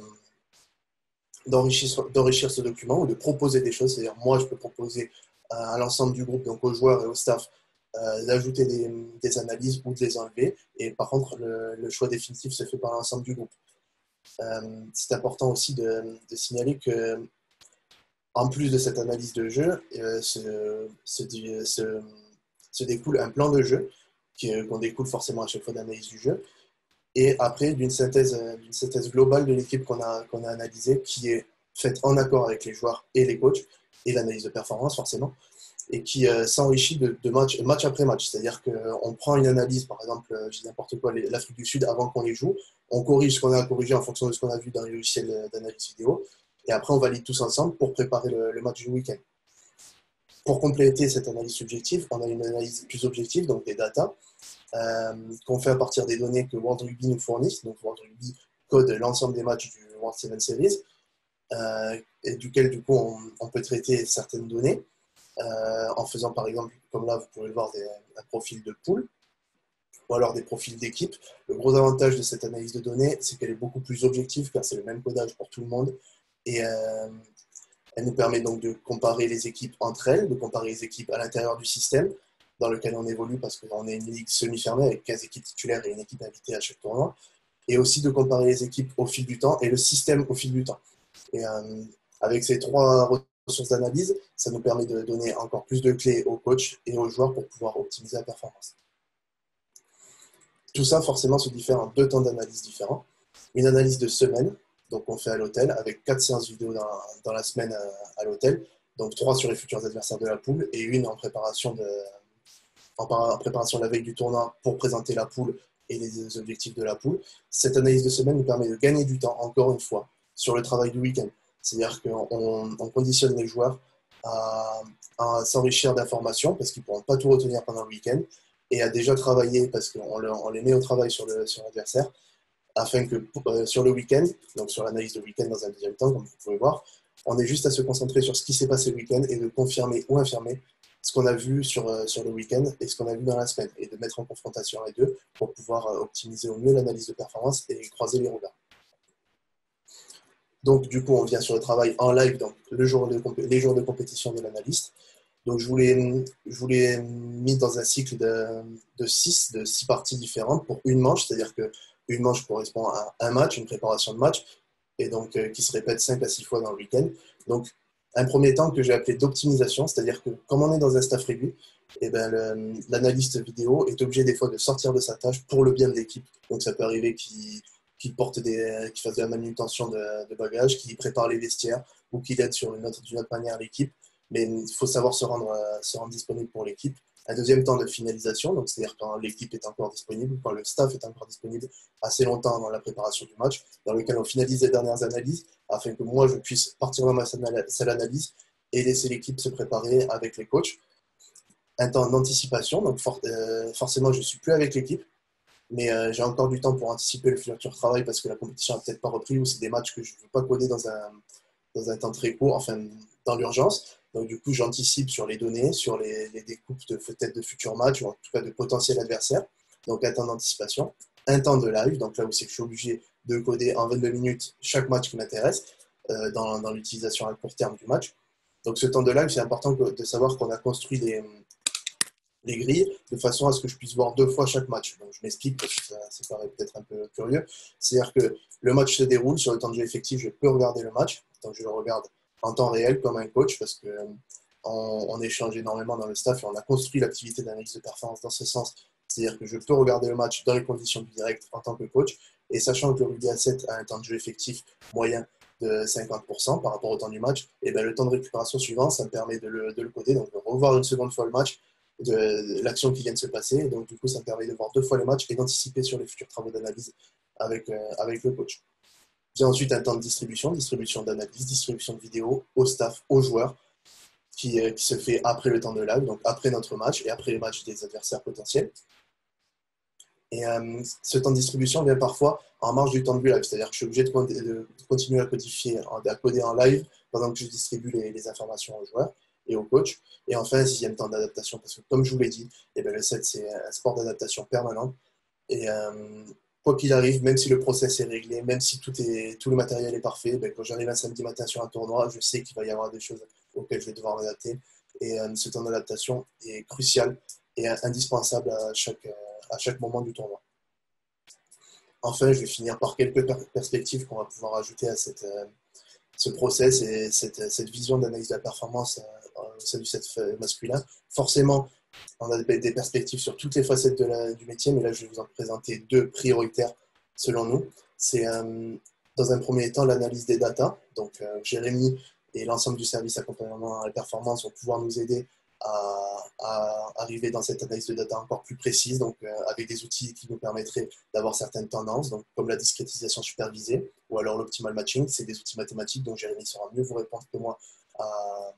d'enrichir, d'enrichir ce document ou de proposer des choses. C'est-à-dire, moi, je peux proposer à, à l'ensemble du groupe, donc aux joueurs et au staff, euh, d'ajouter des, des analyses ou de les enlever. Et par contre, le, le choix définitif se fait par l'ensemble du groupe. Euh, c'est important aussi de, de signaler que en plus de cette analyse de jeu, euh, se, se, se, se découle un plan de jeu qu'on découle forcément à chaque fois d'analyse du jeu. Et après, d'une synthèse, d'une synthèse globale de l'équipe qu'on a, qu'on a analysée, qui est faite en accord avec les joueurs et les coachs, et l'analyse de performance forcément, et qui euh, s'enrichit de, de match, match après match. C'est-à-dire qu'on prend une analyse, par exemple, je dis n'importe quoi, l'Afrique du Sud, avant qu'on les joue, on corrige ce qu'on a à corriger en fonction de ce qu'on a vu dans les logiciels d'analyse vidéo, et après on valide tous ensemble pour préparer le, le match du week-end. Pour compléter cette analyse subjective, on a une analyse plus objective, donc des datas, euh, qu'on fait à partir des données que World Rugby nous fournit. Donc World Rugby code l'ensemble des matchs du World Seven Series, euh, et duquel du coup on, on peut traiter certaines données, euh, en faisant par exemple, comme là vous pouvez le voir, des, un profil de pool, ou alors des profils d'équipe. Le gros avantage de cette analyse de données, c'est qu'elle est beaucoup plus objective, car c'est le même codage pour tout le monde. Et euh, elle nous permet donc de comparer les équipes entre elles, de comparer les équipes à l'intérieur du système dans lequel on évolue, parce qu'on est une ligue semi-fermée avec quinze équipes titulaires et une équipe invitée à chaque tournoi, et aussi de comparer les équipes au fil du temps et le système au fil du temps. Et euh, avec ces trois ressources d'analyse, ça nous permet de donner encore plus de clés aux coachs et aux joueurs pour pouvoir optimiser la performance. Tout ça, forcément, se diffère en deux temps d'analyse différents. Une analyse de semaine, donc on fait à l'hôtel, avec quatre séances vidéo dans, dans la semaine à, à l'hôtel, donc trois sur les futurs adversaires de la poule et une en préparation, de, en, en préparation de la veille du tournoi pour présenter la poule et les objectifs de la poule. Cette analyse de semaine nous permet de gagner du temps, encore une fois, sur le travail du week-end. C'est-à-dire qu'on on conditionne les joueurs à, à s'enrichir d'informations, parce qu'ils ne pourront pas tout retenir pendant le week-end, et à déjà travailler, parce qu'on on les met au travail sur l'adversaire, sur afin que euh, sur le week-end, donc sur l'analyse de week-end dans un deuxième temps, comme vous pouvez voir, on est juste à se concentrer sur ce qui s'est passé le week-end et de confirmer ou infirmer ce qu'on a vu sur, euh, sur le week-end et ce qu'on a vu dans la semaine, et de mettre en confrontation les deux pour pouvoir euh, optimiser au mieux l'analyse de performance et croiser les regards. Donc du coup, on vient sur le travail en live, donc le jour de, les jours de compétition de l'analyste. Donc je vous l'ai mis dans un cycle de, de, six, de six parties différentes pour une manche, c'est-à-dire que une manche correspond à un match, une préparation de match, et donc euh, qui se répète cinq à six fois dans le week-end. Donc, un premier temps que j'ai appelé d'optimisation, c'est-à-dire que comme on est dans un staff rugby, eh ben, l'analyste vidéo est obligé des fois de sortir de sa tâche pour le bien de l'équipe. Donc, ça peut arriver qu'il qu'il porte des, qu'il fasse de la manutention de, de bagages, qu'il prépare les vestiaires ou qu'il aide sur une autre, d'une autre manière l'équipe. Mais il faut savoir se rendre, euh, se rendre disponible pour l'équipe. Un deuxième temps de finalisation, donc c'est-à-dire quand l'équipe est encore disponible, quand le staff est encore disponible assez longtemps dans la préparation du match, dans lequel on finalise les dernières analyses, afin que moi je puisse partir dans ma salle d'analyse et laisser l'équipe se préparer avec les coachs. Un temps d'anticipation, donc for euh, forcément je ne suis plus avec l'équipe, mais euh, j'ai encore du temps pour anticiper le futur travail parce que la compétition n'a peut-être pas repris ou c'est des matchs que je ne veux pas coder dans un, dans un temps très court, enfin dans l'urgence. Donc, du coup, j'anticipe sur les données, sur les, les découpes de peut-être de futurs matchs ou en tout cas de potentiels adversaires. Donc, un temps d'anticipation, un temps de live. Donc, là où c'est que je suis obligé de coder en vingt-deux minutes chaque match qui m'intéresse euh, dans, dans l'utilisation à court terme du match. Donc, ce temps de live, c'est important de savoir qu'on a construit les, les grilles de façon à ce que je puisse voir deux fois chaque match. Donc, je m'explique parce que ça, ça paraît peut-être un peu curieux. C'est-à-dire que le match se déroule sur le temps de jeu effectif, je peux regarder le match. Donc, je le regarde en temps réel comme un coach parce qu'on on échange énormément dans le staff et on a construit l'activité d'analyse de performance dans ce sens. C'est-à-dire que je peux regarder le match dans les conditions du direct en tant que coach et sachant que le rugby à sept a un temps de jeu effectif moyen de cinquante pour cent par rapport au temps du match, et bien le temps de récupération suivant, ça me permet de le, de le coder, donc de revoir une seconde fois le match, de l'action qui vient de se passer. Et donc, du coup, ça me permet de voir deux fois les matchs et d'anticiper sur les futurs travaux d'analyse avec, euh, avec le coach. Vient ensuite un temps de distribution, distribution d'analyse, distribution de vidéos au staff, aux joueurs, qui, euh, qui se fait après le temps de live, donc après notre match et après les matchs des adversaires potentiels. Et euh, ce temps de distribution vient parfois en marge du temps de live, c'est-à-dire que je suis obligé de, de continuer à codifier, à coder en live pendant que je distribue les, les informations aux joueurs et au coach. Et enfin, un sixième temps d'adaptation, parce que comme je vous l'ai dit, eh bien, le set, c'est un sport d'adaptation permanent. Et euh, quoi qu'il arrive, même si le process est réglé, même si tout, est, tout le matériel est parfait, ben, quand j'arrive un samedi matin sur un tournoi, je sais qu'il va y avoir des choses auxquelles je vais devoir m'adapter. Et euh, ce temps d'adaptation est crucial et indispensable à chaque, à chaque moment du tournoi. Enfin, je vais finir par quelques per perspectives qu'on va pouvoir ajouter à cette, euh, ce process et cette, cette vision d'analyse de la performance euh, au sein du set masculin. Forcément, on a des perspectives sur toutes les facettes de la, du métier, mais là, je vais vous en présenter deux prioritaires selon nous. C'est euh, dans un premier temps l'analyse des data. Donc, euh, Jérémy et l'ensemble du service accompagnement à la performance vont pouvoir nous aider à, à arriver dans cette analyse de data encore plus précise, donc euh, avec des outils qui nous permettraient d'avoir certaines tendances, donc comme la discrétisation supervisée ou alors l'optimal matching. C'est des outils mathématiques dont Jérémy saura mieux vous répondre que moi à,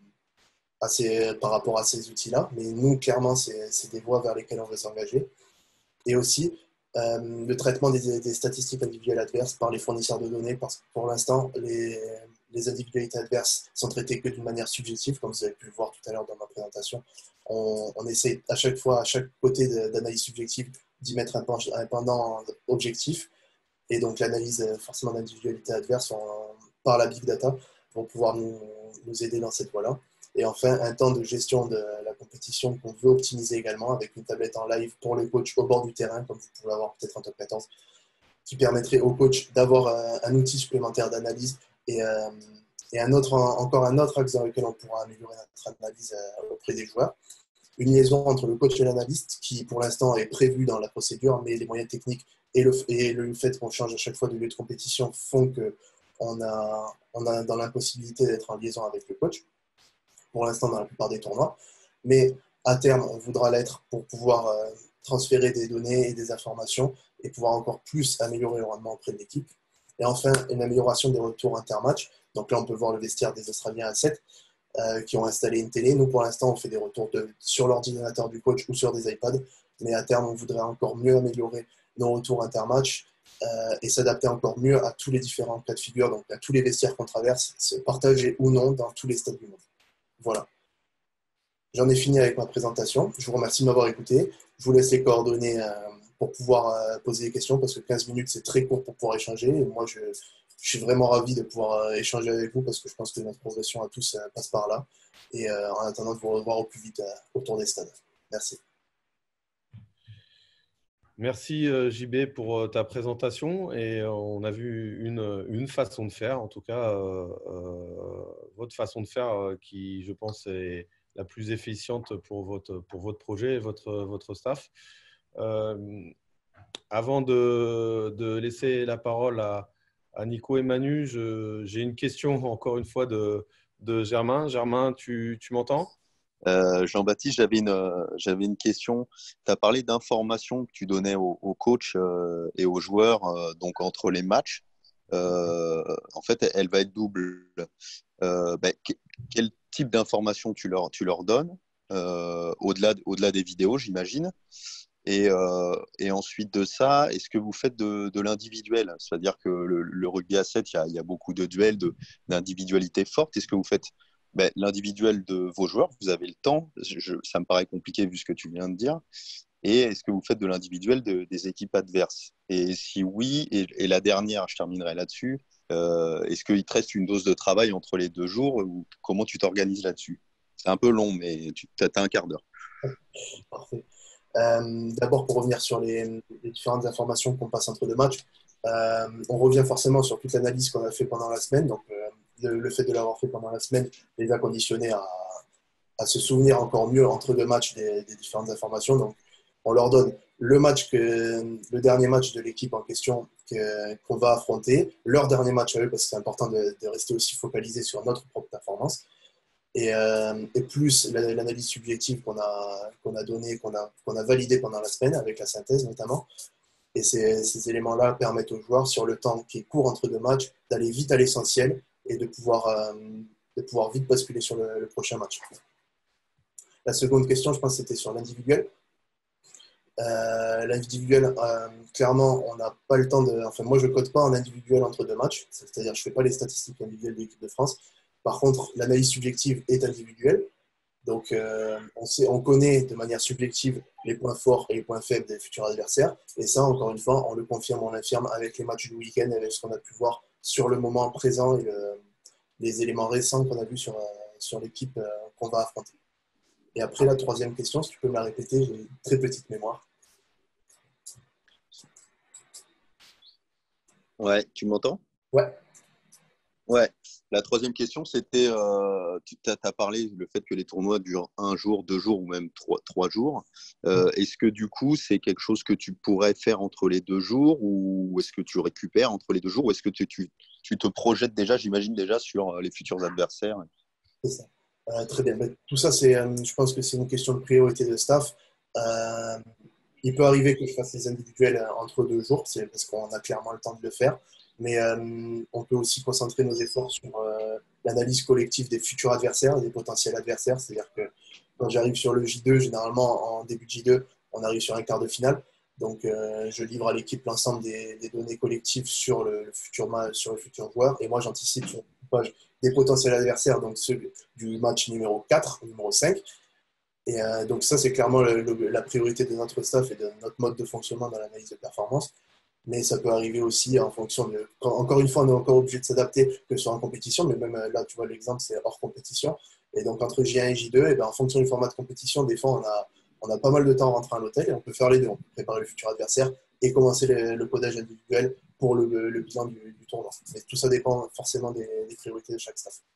à ces, par rapport à ces outils-là. Mais nous, clairement, c'est des voies vers lesquelles on veut s'engager. Et aussi, euh, le traitement des, des statistiques individuelles adverses par les fournisseurs de données, parce que pour l'instant, les, les individualités adverses sont traitées que d'une manière subjective, comme vous avez pu le voir tout à l'heure dans ma présentation. On, on essaie à chaque fois, à chaque côté d'analyse subjective, d'y mettre un, un pendant objectif. Et donc, l'analyse forcément d'individualité adverse on, par la big data vont pouvoir nous, nous aider dans cette voie-là. Et enfin, un temps de gestion de la compétition qu'on veut optimiser également avec une tablette en live pour le coach au bord du terrain, comme vous pouvez avoir peut-être en top quatorze, qui permettrait au coach d'avoir un, un outil supplémentaire d'analyse et, euh, et un autre, encore un autre axe dans lequel on pourra améliorer notre analyse auprès des joueurs. Une liaison entre le coach et l'analyste qui, pour l'instant, est prévue dans la procédure, mais les moyens techniques et le, et le fait qu'on change à chaque fois de lieu de compétition font qu'on a, on a dans l'impossibilité d'être en liaison avec le coach. Pour l'instant dans la plupart des tournois, mais à terme, on voudra l'être pour pouvoir euh, transférer des données et des informations et pouvoir encore plus améliorer le rendement auprès de l'équipe. Et enfin, une amélioration des retours intermatch. Donc là, on peut voir le vestiaire des Australiens à sept euh, qui ont installé une télé. Nous, pour l'instant, on fait des retours de, sur l'ordinateur du coach ou sur des iPads, mais à terme, on voudrait encore mieux améliorer nos retours intermatch euh, et s'adapter encore mieux à tous les différents cas de figure, donc à tous les vestiaires qu'on traverse, se partager ou non dans tous les stades du monde. Voilà. J'en ai fini avec ma présentation. Je vous remercie de m'avoir écouté. Je vous laisse les coordonnées euh, pour pouvoir euh, poser des questions parce que quinze minutes, c'est très court pour pouvoir échanger. Et moi, je, je suis vraiment ravi de pouvoir euh, échanger avec vous parce que je pense que notre progression à tous euh, passe par là. Et euh, en attendant de vous revoir au plus vite euh, autour des stades. Merci. Merci J B pour ta présentation et on a vu une, une façon de faire, en tout cas euh, euh, votre façon de faire qui je pense est la plus efficiente pour votre, pour votre projet et votre, votre staff. Euh, avant de, de laisser la parole à, à Nico et Manu, j'ai une question encore une fois de, de Germain. Germain, tu, tu m'entends ? Euh, Jean-Baptiste, j'avais une, euh, j'avais une question. Tu as parlé d'informations que tu donnais aux, aux coachs euh, et aux joueurs euh, donc entre les matchs. Euh, en fait, elle, elle va être double. Euh, ben, que, quel type d'informations tu leur, tu leur donnes euh, au-delà, au-delà des vidéos, j'imagine. Et, euh, et ensuite de ça, est-ce que vous faites de, de l'individuel ? C'est-à-dire que le, le rugby à sept, il y a, il y a beaucoup de duels, de, d'individualité forte. Est-ce que vous faites ben, l'individuel de vos joueurs, vous avez le temps. Je, ça me paraît compliqué vu ce que tu viens de dire. Et est-ce que vous faites de l'individuel de, des équipes adverses? Et si oui, et, et la dernière, je terminerai là-dessus, euh, est-ce qu'il te reste une dose de travail entre les deux jours ou comment tu t'organises là-dessus? C'est un peu long, mais tu as un quart d'heure. Parfait. Euh, d'abord, pour revenir sur les, les différentes informations qu'on passe entre deux matchs, euh, on revient forcément sur toute l'analyse qu'on a fait pendant la semaine. Donc, euh, le, le fait de l'avoir fait pendant la semaine les a conditionnés à, à se souvenir encore mieux entre deux matchs des, des différentes informations. Donc, on leur donne le match que, le dernier match de l'équipe en question que, qu'on va affronter, leur dernier match à eux, parce que c'est important de, de rester aussi focalisé sur notre propre performance. Et, euh, et plus l'analyse subjective qu'on a, qu'on a donnée, qu'on a, qu'on a validée pendant la semaine, avec la synthèse notamment. Et ces, ces éléments-là permettent aux joueurs, sur le temps qui est court entre deux matchs, d'aller vite à l'essentiel et de pouvoir, euh, de pouvoir vite basculer sur le, le prochain match. La seconde question, je pense, c'était sur l'individuel. Euh, l'individuel, euh, clairement, on n'a pas le temps de... Enfin, moi, je ne code pas en individuel entre deux matchs, c'est-à-dire je ne fais pas les statistiques individuelles de l'équipe de France. Par contre, l'analyse subjective est individuelle. Donc, euh, on, sait, on connaît de manière subjective les points forts et les points faibles des futurs adversaires. Et ça, encore une fois, on le confirme, on l'infirme avec les matchs du week-end, avec ce qu'on a pu voir sur le moment présent et le, les éléments récents qu'on a vus sur, sur l'équipe euh, qu'on va affronter. Et après, la troisième question, si tu peux me la répéter, j'ai une très petite mémoire. Ouais, tu m'entends? Ouais. Ouais. La troisième question, c'était, euh, tu as parlé du fait que les tournois durent un jour, deux jours ou même trois, trois jours. Euh, est-ce que du coup, c'est quelque chose que tu pourrais faire entre les deux jours ou est-ce que tu récupères entre les deux jours ou est-ce que tu, tu, tu te projettes déjà, j'imagine déjà, sur les futurs adversaires? C'est ça. Euh, très bien. Mais tout ça, c'est, euh, je pense que c'est une question de priorité de staff. Euh, il peut arriver que je fasse les individuels entre deux jours, c'est parce qu'on a clairement le temps de le faire. Mais euh, on peut aussi concentrer nos efforts sur euh, l'analyse collective des futurs adversaires et des potentiels adversaires. C'est-à-dire que quand j'arrive sur le J deux, généralement en début de J deux, on arrive sur un quart de finale. Donc euh, je livre à l'équipe l'ensemble des, des données collectives sur le, le futur match, sur le futur joueur. Et moi, j'anticipe sur le page des potentiels adversaires, donc ceux du match numéro quatre, numéro cinq. Et euh, donc ça, c'est clairement le, le, la priorité de notre staff et de notre mode de fonctionnement dans l'analyse de performance. Mais ça peut arriver aussi en fonction de... Quand, encore une fois, on est encore obligé de s'adapter que ce soit en compétition, mais même là, tu vois, l'exemple, c'est hors compétition. Et donc, entre J un et J deux, et ben, en fonction du format de compétition, des fois, on a, on a pas mal de temps à rentrer à l'hôtel et on peut faire les deux. On peut préparer le futur adversaire et commencer le, le codage individuel pour le, le, le bilan du, du tournoi. Mais tout ça dépend forcément des, des priorités de chaque staff.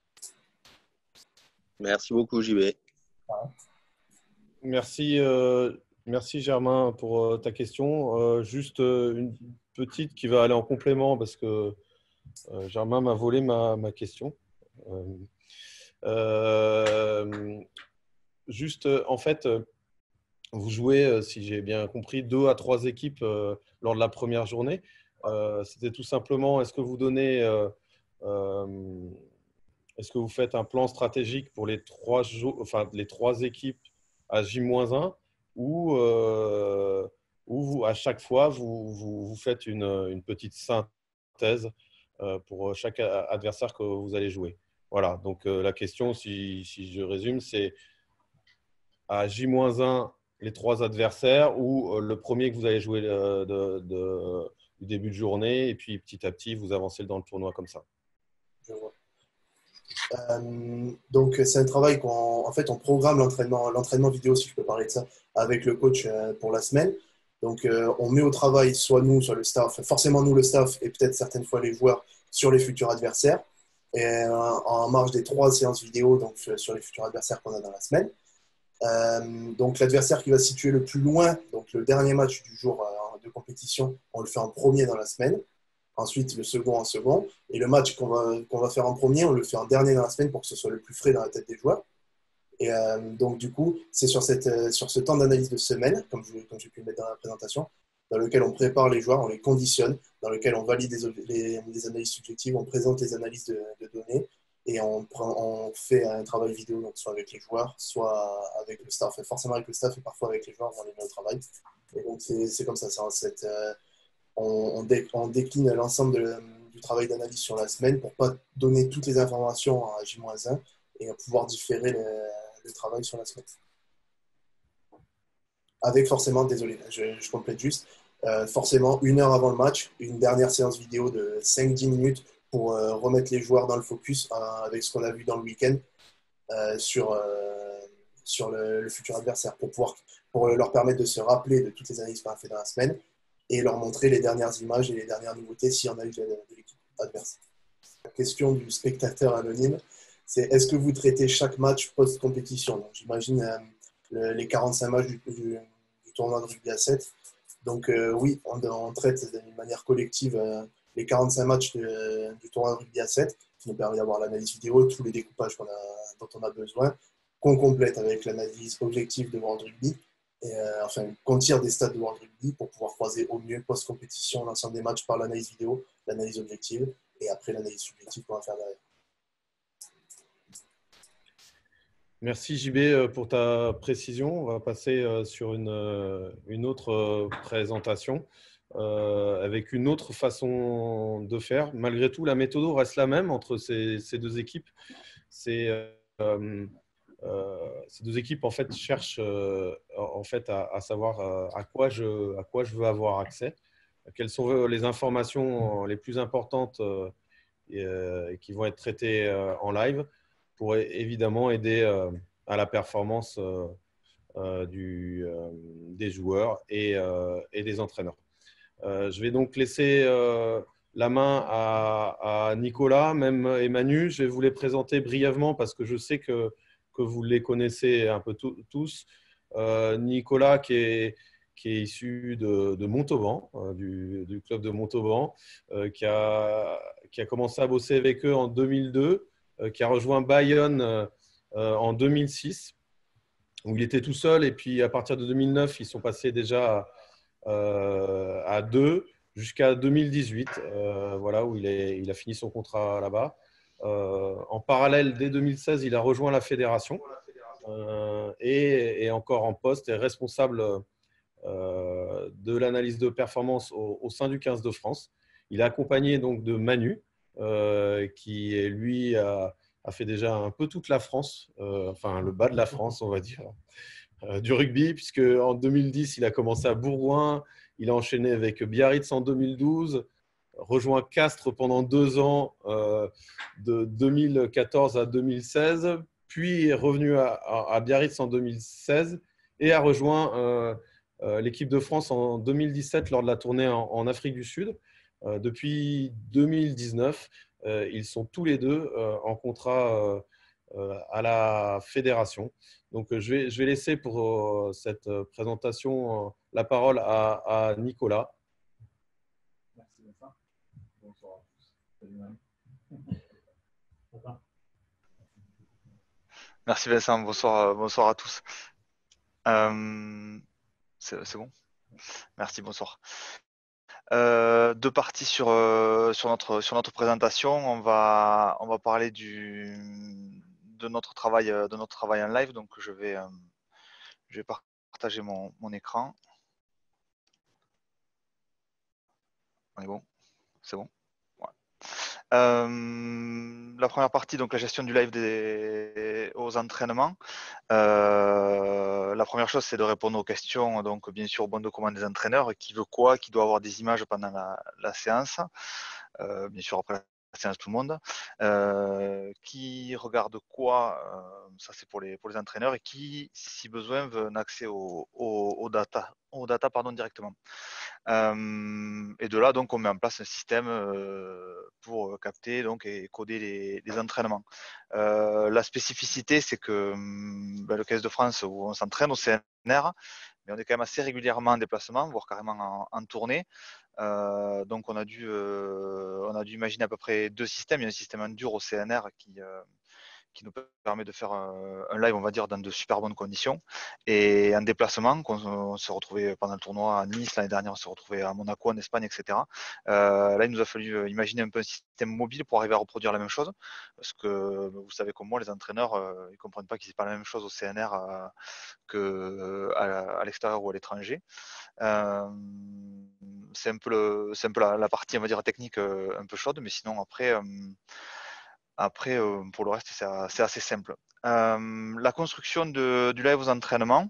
Merci beaucoup, J B. Voilà. Merci, euh, merci Germain pour euh, ta question. Euh, juste euh, une petite qui va aller en complément parce que euh, Germain m'a volé ma, ma question. Euh, euh, juste, en fait, vous jouez, si j'ai bien compris, deux à trois équipes euh, lors de la première journée. Euh, C'était tout simplement, est-ce que vous donnez, euh, euh, est-ce que vous faites un plan stratégique pour les trois, enfin, les trois équipes à J moins un ou, euh, ou vous, à chaque fois, vous, vous, vous faites une, une petite synthèse euh, pour chaque adversaire que vous allez jouer? Voilà, donc euh, la question, si, si je résume, c'est à J moins un, les trois adversaires ou euh, le premier que vous allez jouer euh, de, de, du début de journée et puis petit à petit, vous avancez dans le tournoi comme ça. Je vois. Euh, donc, c'est un travail qu'on en fait, on programme l'entraînement, l'entraînement vidéo, si je peux parler de ça, avec le coach euh, pour la semaine. Donc, euh, on met au travail, soit nous, soit le staff, forcément nous, le staff, et peut-être certaines fois les joueurs, sur les futurs adversaires. Et euh, en marge des trois séances vidéo, donc sur les futurs adversaires qu'on a dans la semaine. Euh, donc, l'adversaire qui va se situer le plus loin, donc le dernier match du jour euh, de compétition, on le fait en premier dans la semaine. Ensuite, le second en second. Et le match qu'on va, qu'on va faire en premier, on le fait en dernier dans la semaine pour que ce soit le plus frais dans la tête des joueurs. Et euh, donc, du coup, c'est sur, cette, euh, sur ce temps d'analyse de semaine, comme, je, comme j'ai pu le mettre dans la présentation, dans lequel on prépare les joueurs, on les conditionne, dans lequel on valide les, les, les analyses subjectives, on présente les analyses de, de données et on, prend, on fait un travail vidéo, donc soit avec les joueurs, soit avec le staff, forcément avec le staff et parfois avec les joueurs, on les met au travail. Et donc, c'est, c'est comme ça, c'est cette... Euh, On, on décline l'ensemble de, du travail d'analyse sur la semaine pour ne pas donner toutes les informations à J moins un et pouvoir différer le, le travail sur la semaine. Avec forcément, désolé, je, je complète juste, euh, forcément une heure avant le match, une dernière séance vidéo de cinq dix minutes pour euh, remettre les joueurs dans le focus euh, avec ce qu'on a vu dans le week-end euh, sur, euh, sur le, le futur adversaire, pour, pouvoir, pour leur permettre de se rappeler de toutes les analyses qu'on a fait dans la semaine et leur montrer les dernières images et les dernières nouveautés s'il y en a eu de, de l'équipe adverse. La question du spectateur anonyme, c'est est-ce que vous traitez chaque match post-compétition? Donc, j'imagine euh, le, les quarante-cinq matchs du, du, du tournoi de rugby à sept. Donc euh, oui, on, on traite d'une manière collective euh, les quarante-cinq matchs de, du tournoi de rugby à sept, qui nous permet d'avoir l'analyse vidéo, tous les découpages qu'on a, dont on a besoin, qu'on complète avec l'analyse objective de World Rugby, et, euh, enfin qu'on tire des stats de World Rugby pour pouvoir croiser au mieux post-compétition l'ensemble des matchs par l'analyse vidéo, l'analyse objective, et après l'analyse subjective qu'on va faire derrière. Merci J B pour ta précision. On va passer sur une, une autre présentation euh, avec une autre façon de faire. Malgré tout, la méthode reste la même entre ces, ces deux équipes. C'est, euh, euh, ces deux équipes en fait, cherchent euh, en fait, à, à savoir à quoi, je, à quoi je veux avoir accès, quelles sont les informations les plus importantes euh, et, euh, qui vont être traitées euh, en live pour évidemment aider euh, à la performance euh, euh, du, euh, des joueurs et, euh, et des entraîneurs. Euh, je vais donc laisser euh, la main à, à Nicolas, même et Manu. Je vais vous les présenter brièvement parce que je sais que, que vous les connaissez un peu tous. Euh, Nicolas qui est, qui est issu de, de Montauban, euh, du, du club de Montauban, euh, qui, a, qui a commencé à bosser avec eux en deux mille deux, euh, qui a rejoint Bayonne euh, en deux mille six, où il était tout seul. Et puis, à partir de deux mille neuf, ils sont passés déjà à, euh, à deux jusqu'à deux mille dix-huit, euh, voilà, où il, est, il a fini son contrat là-bas. Euh, en parallèle, dès deux mille seize, il a rejoint la fédération euh, et est encore en poste et responsable euh, de l'analyse de performance au, au sein du quinze de France. Il est accompagné donc de Manu, euh, qui lui a, a fait déjà un peu toute la France, euh, enfin le bas de la France, on va dire, euh, du rugby, puisque en deux mille dix, il a commencé à Bourgoin, il a enchaîné avec Biarritz en deux mille douze, rejoint Castres pendant deux ans, euh, de deux mille quatorze à deux mille seize, puis est revenu à, à, à Biarritz en deux mille seize et a rejoint euh, euh, l'équipe de France en deux mille dix-sept lors de la tournée en, en Afrique du Sud. Euh, depuis deux mille dix-neuf, euh, ils sont tous les deux euh, en contrat euh, à la fédération. Donc, je vais, je vais laisser pour euh, cette présentation euh, la parole à, à Nicolas. Merci Vincent. Bonsoir à tous. Merci Vincent. Bonsoir, bonsoir à tous. Euh, c'est bon? Merci, bonsoir. Euh, deux parties sur, euh, sur, notre, sur notre présentation. On va, on va parler du, de, notre travail, de notre travail en live. Donc, je vais, euh, je vais partager mon, mon écran. On est bon? C'est bon? Ouais. Euh, la première partie, donc la gestion du live des, aux entraînements. Euh, la première chose, c'est de répondre aux questions, donc bien sûr au bon de commande des entraîneurs, qui veut quoi, qui doit avoir des images pendant la, la séance, euh, bien sûr après la séance tout le monde, euh, qui regarde quoi, euh, ça c'est pour les, pour les entraîneurs, et qui, si besoin, veut un accès aux au, au data, au data pardon, directement. Euh, et de là, donc, on met en place un système euh, pour capter donc, et coder les, les entraînements. Euh, la spécificité, c'est que ben, le quinze de France, où on s'entraîne au C N R, mais on est quand même assez régulièrement en déplacement, voire carrément en, en tournée. Euh, donc, on a, dû, euh, on a dû imaginer à peu près deux systèmes. Il y a un système enduro au C N R qui... Euh, qui nous permet de faire un live, on va dire, dans de super bonnes conditions. Et en déplacement, on s'est retrouvé pendant le tournoi à Nice, l'année dernière, on s'est retrouvé à Monaco, en Espagne, et cetera. Euh, là, il nous a fallu imaginer un peu un système mobile pour arriver à reproduire la même chose. Parce que vous savez comme moi, les entraîneurs, euh, ils ne comprennent pas qu'ils ne pas la même chose au C N R euh, qu'à à l'extérieur ou à l'étranger. Euh, c'est un peu, le, c'est un peu la, la partie, on va dire, technique euh, un peu chaude, mais sinon, après... Euh, Après, euh, pour le reste, c'est assez simple. Euh, la construction de, du live aux entraînements,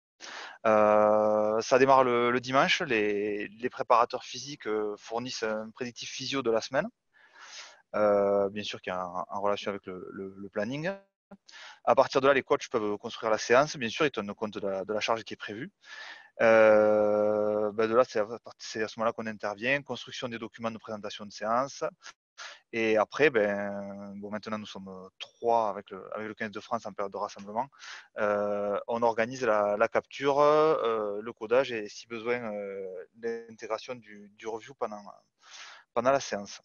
euh, ça démarre le, le dimanche. Les, les, préparateurs physiques fournissent un prédictif physio de la semaine, euh, bien sûr qui est en, en relation avec le, le, le planning. À partir de là, les coachs peuvent construire la séance. Bien sûr, ils tiennent compte de la, de la charge qui est prévue. Euh, ben de là, c'est à, à ce moment-là qu'on intervient. Construction des documents de présentation de séance. Et après, ben, bon, maintenant nous sommes trois avec le, avec le quinze de France en période de rassemblement. Euh, on organise la, la capture, euh, le codage et si besoin, euh, l'intégration du, du review pendant, pendant la séance.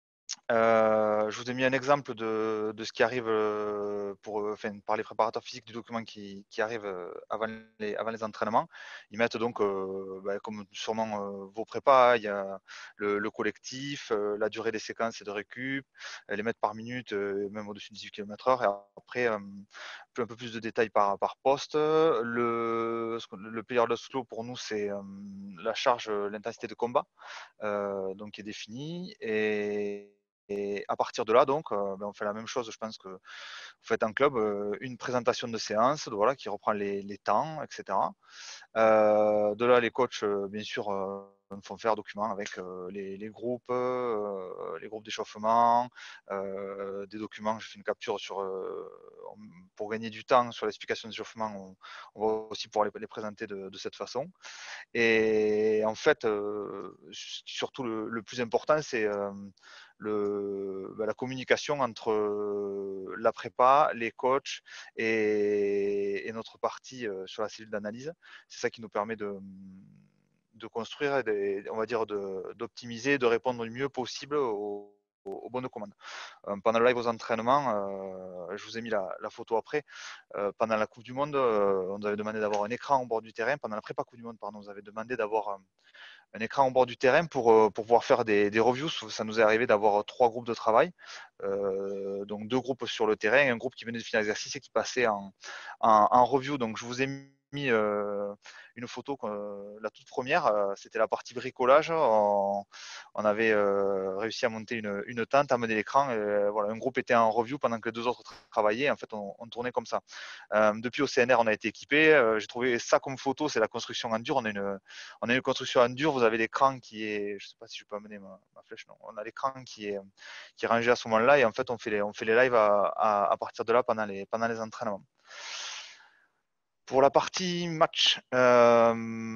Euh, je vous ai mis un exemple de, de ce qui arrive pour, enfin, par les préparateurs physiques du document qui, qui arrive avant les, avant les entraînements. Ils mettent donc, euh, bah, comme sûrement euh, vos prépas, il y a le, le collectif, euh, la durée des séquences et de récup, les mettre par minute, euh, même au-dessus de dix-huit kilomètres heure. Et après, euh, un peu plus de détails par, par poste. Le, le player loss flow pour nous, c'est euh, la charge, l'intensité de combat, euh, donc qui est définie. Et Et à partir de là, donc, euh, ben on fait la même chose, je pense que vous faites en club, euh, une présentation de séance, voilà, qui reprend les, les temps, et cetera. Euh, de là, les coachs, euh, bien sûr, euh, font faire document avec euh, les, les groupes, euh, les groupes d'échauffement, euh, des documents. Je fais une capture sur, euh, pour gagner du temps sur l'explication d'échauffement. On, on va aussi pouvoir les, les présenter de, de cette façon. Et en fait, euh, surtout le, le plus important, c'est euh, le, bah, la communication entre euh, la prépa, les coachs et, et notre partie euh, sur la cellule d'analyse. C'est ça qui nous permet de, de construire, des, on va dire, d'optimiser, de, de répondre le mieux possible aux, aux bonnes commandes. Euh, pendant le live aux entraînements, euh, je vous ai mis la, la photo après. Euh, pendant la Coupe du Monde, euh, on nous avait demandé d'avoir un écran au bord du terrain. Pendant la prépa Coupe du Monde, pardon, on nous avait demandé d'avoir un, un écran au bord du terrain pour, euh, pour pouvoir faire des, des reviews. Ça nous est arrivé d'avoir trois groupes de travail, euh, donc deux groupes sur le terrain, un groupe qui venait de finir l'exercice et qui passait en, en, en review. Donc je vous ai mis euh, une photo, euh, la toute première, euh, c'était la partie bricolage. On, on avait euh, réussi à monter une, une tente, à mener l'écran. Euh, voilà, un groupe était en review pendant que les deux autres travaillaient. En fait, on, on tournait comme ça. Euh, depuis au C N R, on a été équipé. Euh, J'ai trouvé ça comme photo, c'est la construction en dur. On a une, on a une construction en dur. Vous avez l'écran qui est, je ne sais pas si je peux amener ma, ma flèche, non. On a l'écran qui est, qui est rangé à ce moment-là et en fait, on fait les, on fait les lives à, à, à partir de là pendant les, pendant les entraînements. Pour la partie match, euh,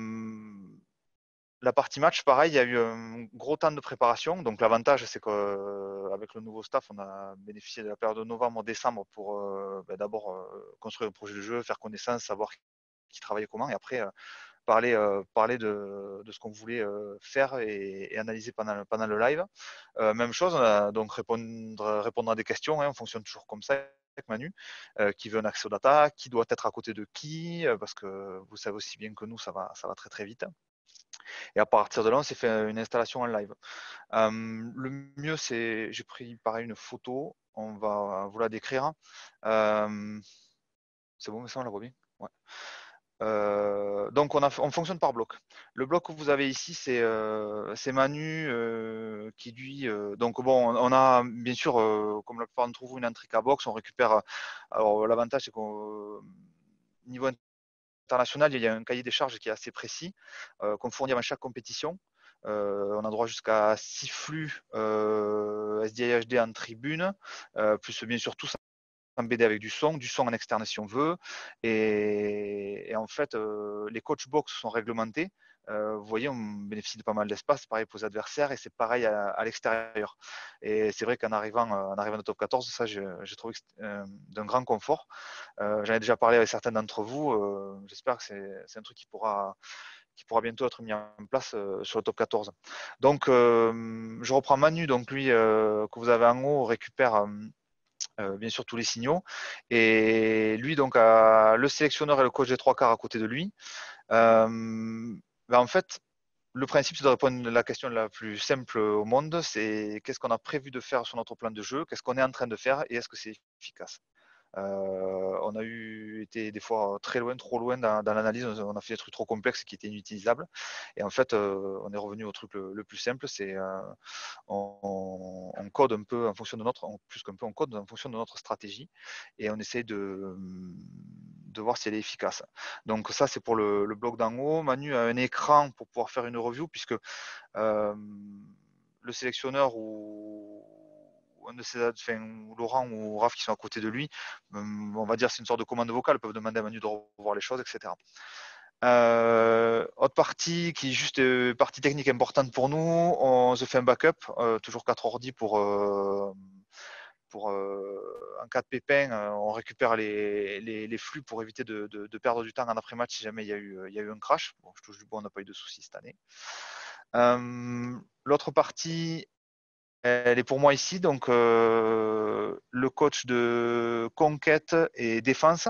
la partie match, pareil, il y a eu un gros temps de préparation. Donc l'avantage, c'est qu'avec le nouveau staff, on a bénéficié de la période de novembre-décembre pour euh, ben, d'abord euh, construire un projet de jeu, faire connaissance, savoir qui travaillait comment, et après euh, parler, euh, parler de, de ce qu'on voulait euh, faire et, et analyser pendant, pendant le live. Euh, même chose, on a donc répondre, répondre à des questions, hein, on fonctionne toujours comme ça. Manu, euh, qui veut un accès aux data, qui doit être à côté de qui, euh, parce que vous savez aussi bien que nous, ça va, ça va très très vite. Et à partir de là, on s'est fait une installation en live. Euh, le mieux, c'est, j'ai pris pareil une photo, on va vous la décrire. Euh, c'est bon, mais ça, on la voit bien. Ouais. Euh, donc on, a, on fonctionne par bloc. Le bloc que vous avez ici, c'est euh, Manu euh, qui lui. Euh, donc bon, on a bien sûr, euh, comme la plupart d'entre vous, une entrée à box. On récupère. Alors l'avantage, c'est qu'au niveau international, il y a un cahier des charges qui est assez précis, euh, qu'on fournit avant chaque compétition. Euh, on a droit jusqu'à six flux euh, S D I H D en tribune, euh, plus bien sûr tous en B D avec du son, du son en externe si on veut. Et, et en fait, euh, les coach box sont réglementés. Euh, vous voyez, on bénéficie de pas mal d'espace, pareil pour les adversaires, et c'est pareil à, à l'extérieur. Et c'est vrai qu'en arrivant, en arrivant au top quatorze, ça, j'ai trouvé que c'était euh, d'un grand confort. Euh, J'en ai déjà parlé avec certains d'entre vous. Euh, J'espère que c'est un truc qui pourra, qui pourra bientôt être mis en place euh, sur le top quatorze. Donc, euh, je reprends Manu, donc lui, euh, que vous avez en haut, récupère euh, euh, bien sûr tous les signaux. Et lui, donc, a le sélectionneur et le coach des trois quarts à côté de lui. Euh, ben, en fait, le principe, c'est de répondre à la question la plus simple au monde, c'est qu'est-ce qu'on a prévu de faire sur notre plan de jeu, qu'est-ce qu'on est en train de faire et est-ce que c'est efficace. Euh, on a eu été des fois très loin, trop loin dans, dans l'analyse. On a fait des trucs trop complexes qui étaient inutilisables. Et en fait, euh, on est revenu au truc le, le plus simple, c'est euh, on, on code un peu en fonction de notre, plus qu'un peu, on code en fonction de notre stratégie et on essaie de, de voir si elle est efficace. Donc ça, c'est pour le, le bloc d'en haut. Manu a un écran pour pouvoir faire une review puisque euh, le sélectionneur ou un de ses, enfin, Laurent ou Raph qui sont à côté de lui, on va dire c'est une sorte de commande vocale, ils peuvent demander à Manu de revoir les choses, et cetera. Euh, autre partie qui est juste euh, partie technique importante pour nous, on se fait un backup, euh, toujours quatre ordi pour, euh, pour euh, en cas de pépin, euh, on récupère les, les, les, flux pour éviter de, de, de perdre du temps en après-match si jamais il y a eu, il y a eu un crash. Bon, je touche du bois, on n'a pas eu de soucis cette année. Euh, l'autre partie, elle est pour moi ici, donc euh, le coach de conquête et défense.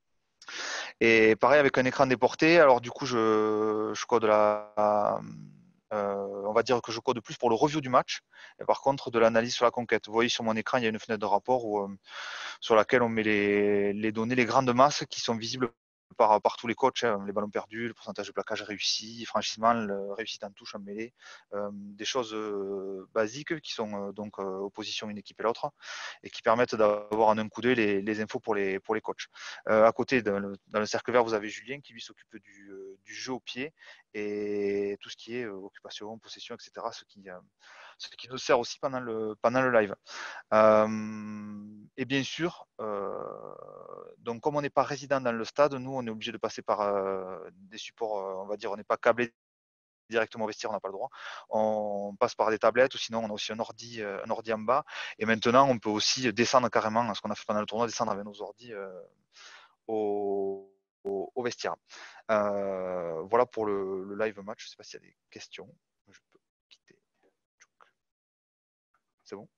Et pareil avec un écran déporté. Alors du coup, je, je code la, euh, on va dire que je code plus pour le review du match. Et par contre, de l'analyse sur la conquête. Vous voyez sur mon écran, il y a une fenêtre de rapport où, euh, sur laquelle on met les, les données, les grandes masses qui sont visibles par, par tous les coachs, hein, les ballons perdus, le pourcentage de plaquage réussi, franchissement, le réussite en touche, en mêlée, euh, des choses euh, basiques qui sont euh, donc euh, opposition une équipe et l'autre et qui permettent d'avoir en un coup d'œil les, les infos pour les, pour les coachs. Euh, à côté, dans le, dans le cercle vert, vous avez Julien qui lui s'occupe du, euh, du jeu au pied et tout ce qui est euh, occupation, possession, et cetera. Ce qui, euh, ce qui nous sert aussi pendant le, pendant le live. Euh, et bien sûr, euh, donc comme on n'est pas résident dans le stade, nous on est obligé de passer par euh, des supports, euh, on va dire, on n'est pas câblé directement au vestiaire, on n'a pas le droit. On passe par des tablettes ou sinon on a aussi un ordi, euh, un ordi en bas. Et maintenant on peut aussi descendre carrément, ce qu'on a fait pendant le tournoi, descendre avec nos ordis euh, au, au, au, vestiaire. Euh, voilà pour le, le live match. Je ne sais pas s'il y a des questions. Je peux quitter. C'est bon?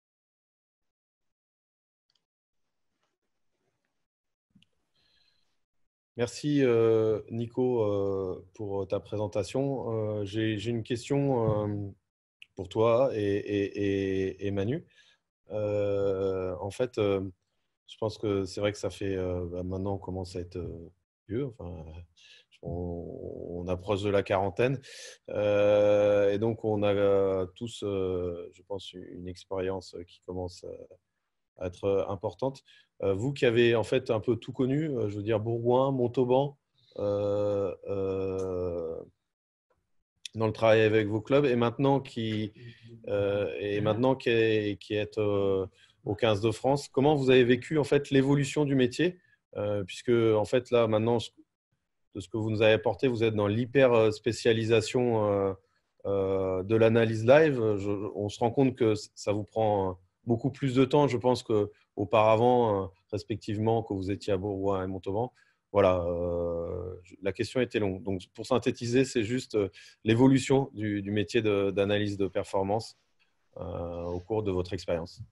Merci euh, Nico euh, pour ta présentation. Euh, J'ai une question euh, pour toi et, et, et, et Manu. Euh, en fait, euh, je pense que c'est vrai que ça fait euh, bah, maintenant on commence à être euh, vieux. Enfin, on, on approche de la quarantaine euh, et donc on a euh, tous, euh, je pense, une expérience qui commence à être importante. Euh, vous qui avez en fait un peu tout connu, euh, je veux dire Bourgoin, Montauban, euh, euh, dans le travail avec vos clubs, et maintenant qui, euh, et maintenant qui, est, qui êtes euh, au quinze de France, comment vous avez vécu en fait l'évolution du métier, euh, puisque en fait là maintenant de ce que vous nous avez apporté, vous êtes dans l'hyper spécialisation euh, euh, de l'analyse live. Je, on se rend compte que ça vous prend beaucoup plus de temps, je pense, qu'auparavant, euh, respectivement, que vous étiez à Bourgoin et Montauban. Voilà, euh, la question était longue. Donc, pour synthétiser, c'est juste euh, l'évolution du, du métier d'analyse de, de performance euh, au cours de votre expérience.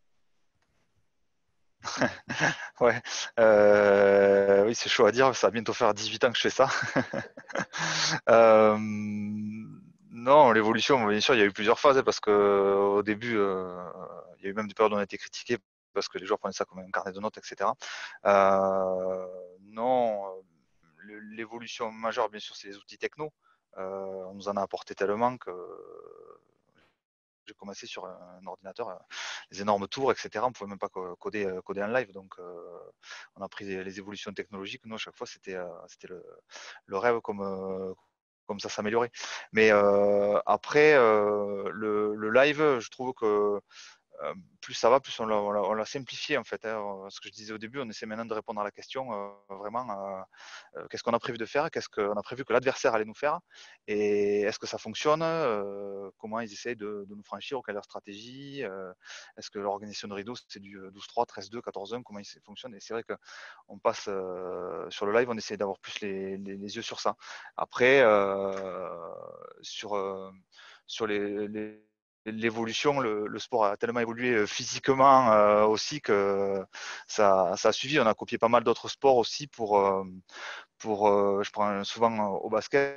Ouais, euh, oui, c'est chaud à dire. Ça va bientôt faire dix-huit ans que je fais ça. euh, non, l'évolution, bien sûr, il y a eu plusieurs phases parce qu'au début, euh, il y a eu même des périodes où on a été critiqué parce que les joueurs prenaient ça comme un carnet de notes, et cetera. Euh, non, l'évolution majeure, bien sûr, c'est les outils techno. Euh, on nous en a apporté tellement que j'ai commencé sur un ordinateur, les énormes tours, et cetera. On ne pouvait même pas coder, coder en live. Donc, euh, on a pris les évolutions technologiques. Nous, à chaque fois, c'était euh, le, le rêve comme, euh, comme ça s'améliorer. Mais euh, après, euh, le, le live, je trouve que euh, plus ça va, plus on l'a simplifié en fait. Hein. Ce que je disais au début, on essaie maintenant de répondre à la question euh, vraiment euh, euh, qu'est-ce qu'on a prévu de faire, qu'est-ce qu'on a prévu que l'adversaire allait nous faire, et est-ce que ça fonctionne, euh, comment ils essayent de, de nous franchir, quelle est leur stratégie, euh, est-ce que l'organisation de rideau c'est du douze trois, treize deux, quatorze un, comment ils fonctionnent. Et c'est vrai qu'on passe euh, sur le live, on essaie d'avoir plus les, les, les yeux sur ça. Après, euh, sur, euh, sur les, les l'évolution, le, le sport a tellement évolué physiquement euh, aussi que ça, ça a suivi. On a copié pas mal d'autres sports aussi pour, euh, pour euh, je prends souvent au basket.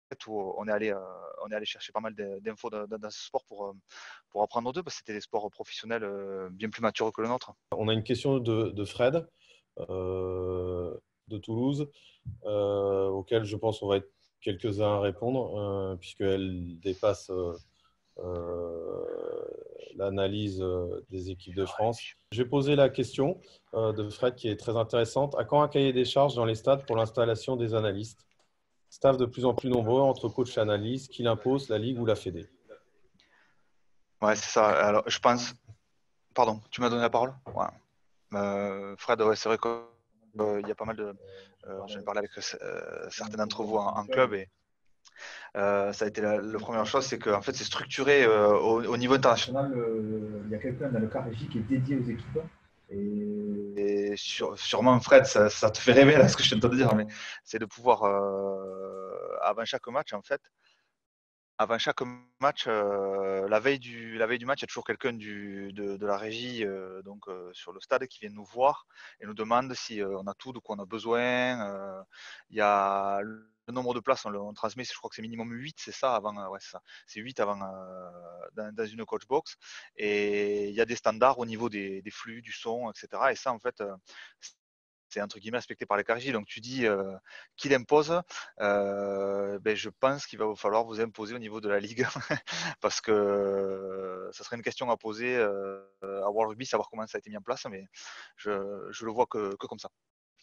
où on est allé, euh, on est allé chercher pas mal d'infos dans, dans ce sport pour, pour apprendre d'eux, parce que c'était des sports professionnels euh, bien plus matures que le nôtre. On a une question de, de Fred euh, de Toulouse, euh, auquel je pense qu'on va être quelques-uns à répondre, euh, puisqu'elle dépasse euh, euh, l'analyse des équipes de France. Je vais poser la question euh, de Fred qui est très intéressante. À quand un cahier des charges dans les stades pour l'installation des analystes? Staff de plus en plus nombreux entre coach et analyste, qui l'impose, la Ligue ou la Fédé? Ouais, c'est ça. Alors, je pense… Pardon, tu m'as donné la parole? Ouais. Euh, Fred, ouais, c'est vrai qu'il euh, y a pas mal de… Euh, J'en ai parlé avec euh, certains d'entre vous en, en club et euh, ça a été la, la première chose, c'est qu'en fait, c'est structuré euh, au, au niveau international. Euh, il y a quelqu'un dans le K R J qui est dédié aux équipes. Et, et sur, sûrement, Fred, ça, ça te fait rêver là, ce que je viens de te dire, mais c'est de pouvoir, euh, avant chaque match, en fait, avant chaque match, euh, la, veille du, la veille du match, il y a toujours quelqu'un du, de, de la régie euh, donc, euh, sur le stade qui vient nous voir et nous demande si euh, on a tout de quoi on a besoin. Euh, il y a le nombre de places, on, le, on transmet, je crois que c'est minimum huit, c'est ça, avant, euh, ouais, c'est ça, c'est huit avant, euh, dans, dans une coach box. Et il y a des standards au niveau des, des flux, du son, et cetera. Et ça, en fait, euh, c'est entre guillemets respecté par les K R J. Donc tu dis euh, qu'il impose, euh, ben, je pense qu'il va falloir vous imposer au niveau de la Ligue parce que euh, ça serait une question à poser euh, à World Rugby, savoir comment ça a été mis en place, mais je, je le vois que, que comme ça.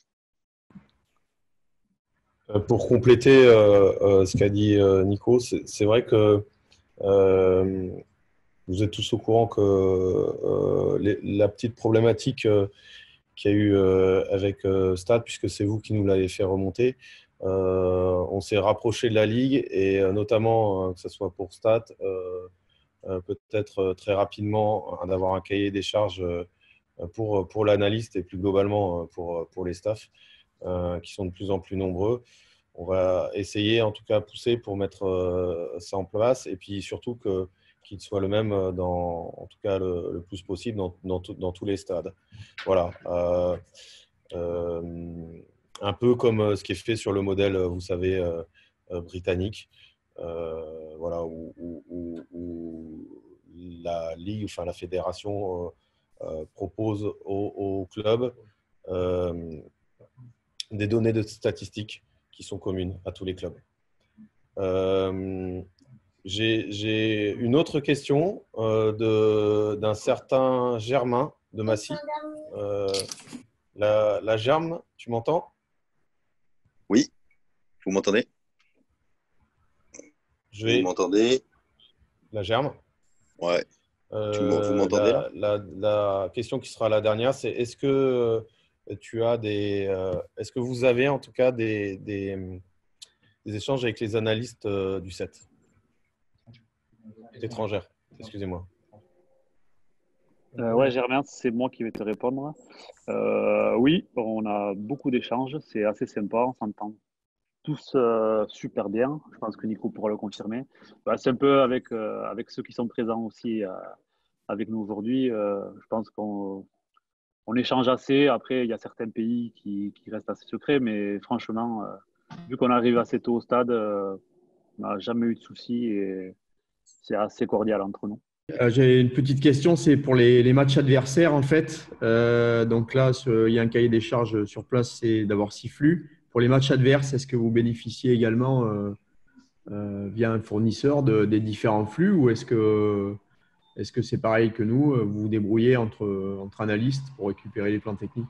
Pour compléter euh, euh, ce qu'a dit euh, Nico, c'est vrai que euh, vous êtes tous au courant que euh, les, la petite problématique euh, qu'il y a eu euh, avec euh, Stade, puisque c'est vous qui nous l'avez fait remonter, euh, on s'est rapproché de la Ligue et euh, notamment, euh, que ce soit pour Stade, euh, euh, peut-être euh, très rapidement euh, d'avoir un cahier des charges euh, pour, pour l'analyste et plus globalement euh, pour, pour les staffs euh, qui sont de plus en plus nombreux. On va essayer en tout cas pousser pour mettre euh, ça en place et puis surtout que qu'il soit le même dans, en tout cas le, le plus possible dans, dans, tout, dans tous les stades. Voilà. Euh, euh, un peu comme ce qui est fait sur le modèle, vous savez, euh, euh, britannique, euh, voilà, où, où, où la ligue, enfin la fédération euh, euh, propose aux, aux clubs euh, des données de statistiques qui sont communes à tous les clubs. Euh, J'ai une autre question euh, d'un certain Germain de Massy. Euh, la, la Germe, tu m'entends? Oui, vous m'entendez? Je vais... Vous m'entendez? La Germe. Ouais. Euh, vous m'entendez la, la, la question qui sera la dernière, c'est est-ce que tu as des, euh, est-ce que vous avez en tout cas des, des, des échanges avec les analystes euh, du set étrangères? Excusez-moi. Euh, ouais, Germain, c'est moi qui vais te répondre. Euh, oui, on a beaucoup d'échanges, c'est assez sympa, on s'entend tous euh, super bien. Je pense que Nico pourra le confirmer. Bah, c'est un peu avec, euh, avec ceux qui sont présents aussi euh, avec nous aujourd'hui. Euh, je pense qu'on on échange assez. Après, il y a certains pays qui, qui restent assez secrets, mais franchement, euh, vu qu'on arrive assez tôt au stade, euh, on n'a jamais eu de soucis et c'est assez cordial entre nous. Euh, J'ai une petite question, c'est pour les, les matchs adversaires en fait. Euh, donc là, ce, il y a un cahier des charges sur place, c'est d'avoir six flux. Pour les matchs adverses, est-ce que vous bénéficiez également euh, euh, via un fournisseur de, des différents flux ou est-ce que est-ce que c'est pareil que nous, vous vous débrouillez entre, entre analystes pour récupérer les plans techniques?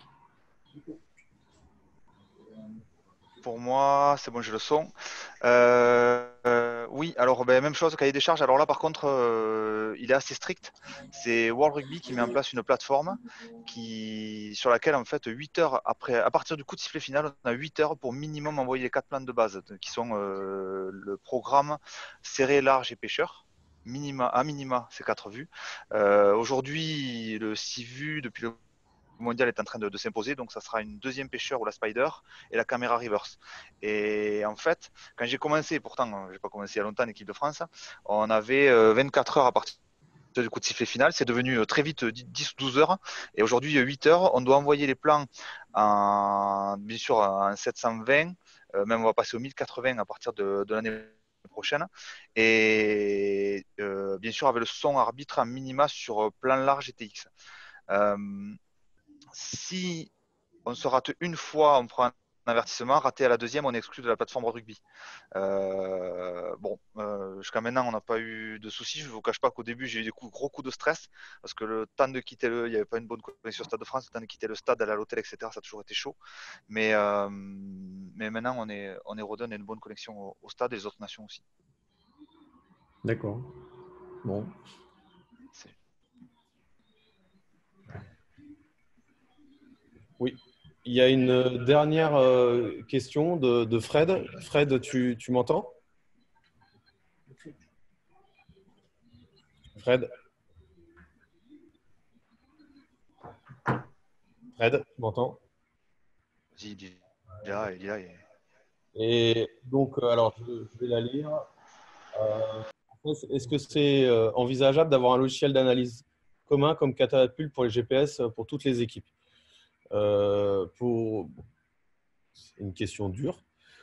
Pour moi, c'est bon, j'ai le son. Euh, euh, oui, alors ben, même chose, cahier des charges. Alors là, par contre, euh, il est assez strict. C'est World Rugby qui met en place une plateforme qui, sur laquelle, en fait, huit heures après, à partir du coup de sifflet final, on a huit heures pour minimum envoyer les quatre plans de base, qui sont euh, le programme serré, large et pêcheur. Minima, à minima, c'est quatre vues. Euh, Aujourd'hui, le six vues, depuis le mondial est en train de, de s'imposer, donc ça sera une deuxième pêcheur ou la spider et la caméra reverse. Et en fait, quand j'ai commencé, pourtant j'ai pas commencé il y a longtemps en équipe de France, on avait vingt-quatre heures à partir du coup de sifflet final, c'est devenu très vite dix ou douze heures, et aujourd'hui huit heures, on doit envoyer les plans en, bien sûr en sept cent vingt, même on va passer au mille quatre-vingts à partir de, de l'année prochaine. Et euh, bien sûr, avec le son arbitre en minima sur plan large et T X. Euh, si on se rate une fois, on prend un avertissement, raté à la deuxième, on est exclu de la plateforme rugby. Euh, bon, euh, jusqu'à maintenant, on n'a pas eu de soucis. Je ne vous cache pas qu'au début, j'ai eu des coups, gros coups de stress parce que le temps de quitter le, il n'y avait pas une bonne connexion au Stade de France, le temps de quitter le stade, aller à l'hôtel, et cetera. Ça a toujours été chaud. Mais, euh, mais maintenant, on est, on est rodé, on a une bonne connexion au, au stade et les autres nations aussi. D'accord. Bon. Oui. Il y a une dernière euh, question de, de Fred. Fred, tu, tu m'entends? Fred? Fred, tu m'entends? Vas-y, il est là, il est là. Il est... Et donc, euh, alors, je, je vais la lire. Euh, Est-ce que c'est euh, envisageable d'avoir un logiciel d'analyse commun comme Catapulte pour les G P S pour toutes les équipes? euh, pour... C'est une question dure.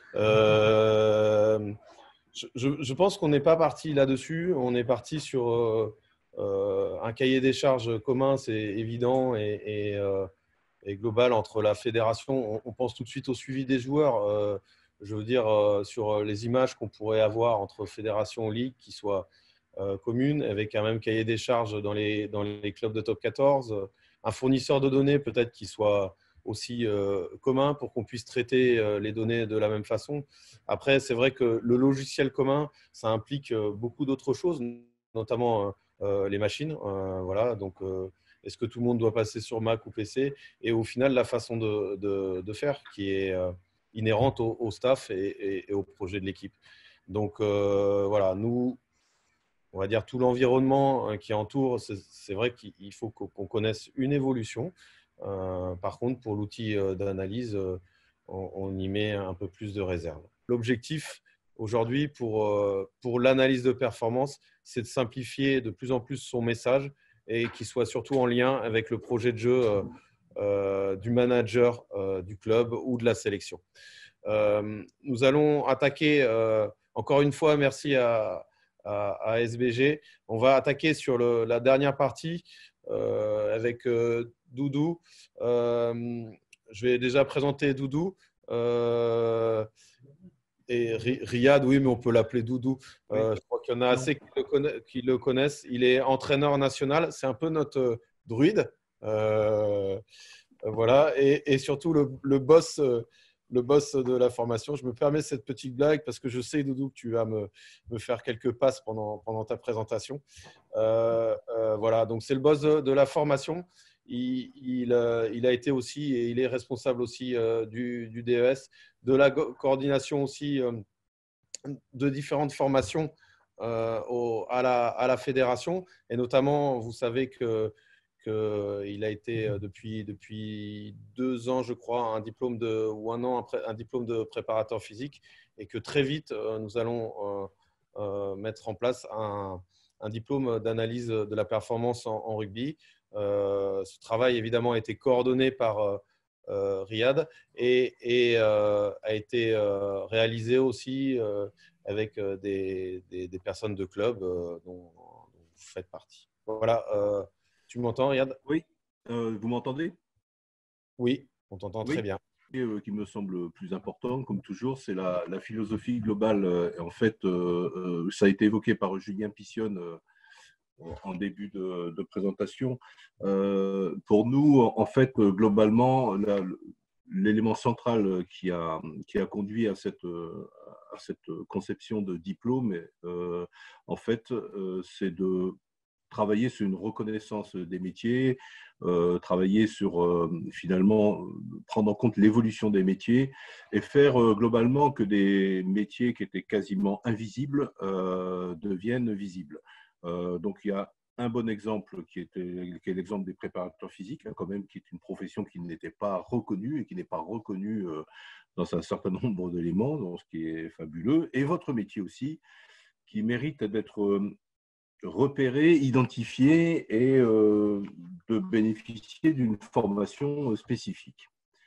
Euh, je, je, je pense qu'on n'est pas parti là-dessus. On est parti sur euh, euh, un cahier des charges commun, c'est évident, et, et, euh, et global entre la fédération. On, on pense tout de suite au suivi des joueurs. Euh, je veux dire, euh, sur les images qu'on pourrait avoir entre fédération et ligue qui soient euh, communes, avec un même cahier des charges dans les, dans les clubs de top quatorze. Un fournisseur de données peut-être qui soit aussi euh, commun pour qu'on puisse traiter euh, les données de la même façon. Après, c'est vrai que le logiciel commun, ça implique euh, beaucoup d'autres choses, notamment euh, les machines. Euh, voilà, donc, euh, est-ce que tout le monde doit passer sur Mac ou P C? Et au final, la façon de, de, de faire qui est euh, inhérente au, au staff et, et, et au projet de l'équipe. Donc, euh, voilà, nous, on va dire tout l'environnement qui entoure, c'est vrai qu'il faut qu'on connaisse une évolution. Euh, par contre, pour l'outil d'analyse, on, on y met un peu plus de réserve. L'objectif aujourd'hui pour, pour l'analyse de performance, c'est de simplifier de plus en plus son message et qu'il soit surtout en lien avec le projet de jeu euh, du manager euh, du club ou de la sélection. Euh, nous allons attaquer, euh, encore une fois, merci à, à, à S B G. On va attaquer sur le, la dernière partie euh, avec euh, Doudou. Euh, je vais déjà présenter Doudou. Euh, et Riyad, oui, mais on peut l'appeler Doudou. Euh, je crois qu'il y en a assez qui le, connaissent, qui le connaissent. Il est entraîneur national. C'est un peu notre druide. Euh, voilà. Et, et surtout, le, le boss. Euh, le boss de la formation. Je me permets cette petite blague parce que je sais, Doudou, que tu vas me, me faire quelques passes pendant, pendant ta présentation. Euh, euh, voilà, donc c'est le boss de, de la formation. Il, il, euh, il a été aussi et il est responsable aussi euh, du, du D E S, de la coordination aussi euh, de différentes formations euh, au, à, la, à la fédération. Et notamment, vous savez que qu'il a été depuis, depuis deux ans, je crois, un diplôme de, ou un an, un diplôme de préparateur physique, et que très vite, nous allons euh, euh, mettre en place un, un diplôme d'analyse de la performance en, en rugby. Euh, ce travail, évidemment, a été coordonné par euh, Riyad et, et euh, a été euh, réalisé aussi euh, avec des, des, des personnes de club euh, dont, dont vous faites partie. Voilà. Euh, Tu m'entends, Riyad? Oui. Euh, vous m'entendez? Oui, on t'entend oui. très bien. Et euh, qui me semble plus important, comme toujours, c'est la, la philosophie globale. Euh, en fait, euh, euh, ça a été évoqué par Julien Pissionne euh, en début de, de présentation. Euh, pour nous, en fait, globalement, l'élément central qui a, qui a conduit à cette, à cette conception de diplôme, euh, en fait, euh, c'est de travailler sur une reconnaissance des métiers, euh, travailler sur euh, finalement prendre en compte l'évolution des métiers et faire euh, globalement que des métiers qui étaient quasiment invisibles euh, deviennent visibles. Euh, donc il y a un bon exemple qui, était, qui est l'exemple des préparateurs physiques, hein, quand même, qui est une profession qui n'était pas reconnue et qui n'est pas reconnue euh, dans un certain nombre d'éléments, donc ce qui est fabuleux. Et votre métier aussi, qui mérite d'être euh, repérer, identifier et euh, de bénéficier d'une formation spécifique.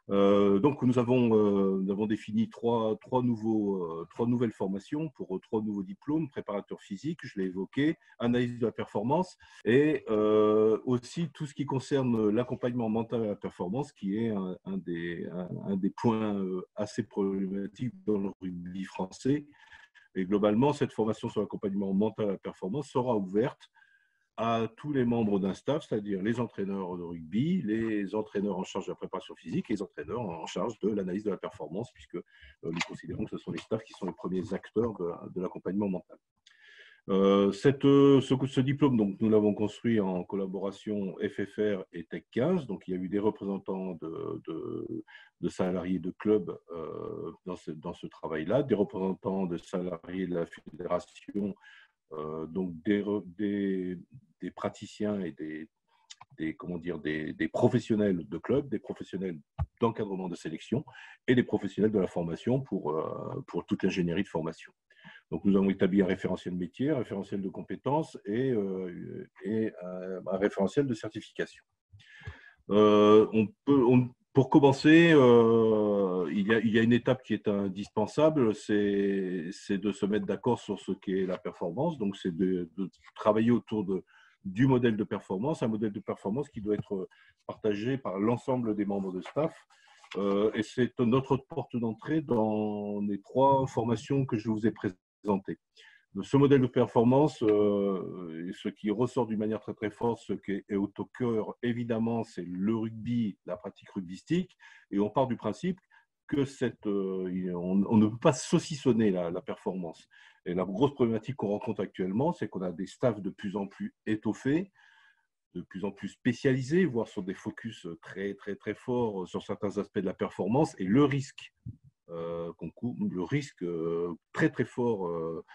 Euh, donc, nous avons, euh, nous avons défini trois, trois, nouveaux, euh, trois nouvelles formations pour trois nouveaux diplômes, préparateur physique, je l'ai évoqué, analyse de la performance et euh, aussi tout ce qui concerne l'accompagnement mental à la performance, qui est un, un, des, un, un des points assez problématiques dans le rugby français. Et globalement, cette formation sur l'accompagnement mental à la performance sera ouverte à tous les membres d'un staff, c'est-à-dire les entraîneurs de rugby, les entraîneurs en charge de la préparation physique et les entraîneurs en charge de l'analyse de la performance, puisque nous considérons que ce sont les staffs qui sont les premiers acteurs de, de l'accompagnement mental. Euh, cette, ce, ce diplôme, donc, nous l'avons construit en collaboration F F R et Tech quinze. Donc, il y a eu des représentants de, de, de salariés de clubs euh, dans ce, dans ce travail-là, des représentants de salariés de la fédération, euh, donc des, des, des praticiens et des, des, comment dire, des, des professionnels de clubs, des professionnels d'encadrement de sélection et des professionnels de la formation pour, euh, pour toute l'ingénierie de formation. Donc, nous avons établi un référentiel métier, un référentiel de compétences et, euh, et un, un référentiel de certification. Euh, on peut, on, pour commencer, euh, il, y a, il y a une étape qui est indispensable, c'est de se mettre d'accord sur ce qu'est la performance. Donc, c'est de, de travailler autour de, du modèle de performance, un modèle de performance qui doit être partagé par l'ensemble des membres de staff. Euh, et c'est notre porte d'entrée dans les trois formations que je vous ai présentées. Ce modèle de performance, euh, ce qui ressort d'une manière très très forte, ce qui est au cœur, évidemment, c'est le rugby, la pratique rugbystique, et on part du principe que cette, euh, on, on ne peut pas saucissonner la, la performance. Et la grosse problématique qu'on rencontre actuellement, c'est qu'on a des staffs de plus en plus étoffés, de plus en plus spécialisés, voire sur des focus très très très forts sur certains aspects de la performance, et le risque, euh, qu'on, le risque euh, très très fort euh,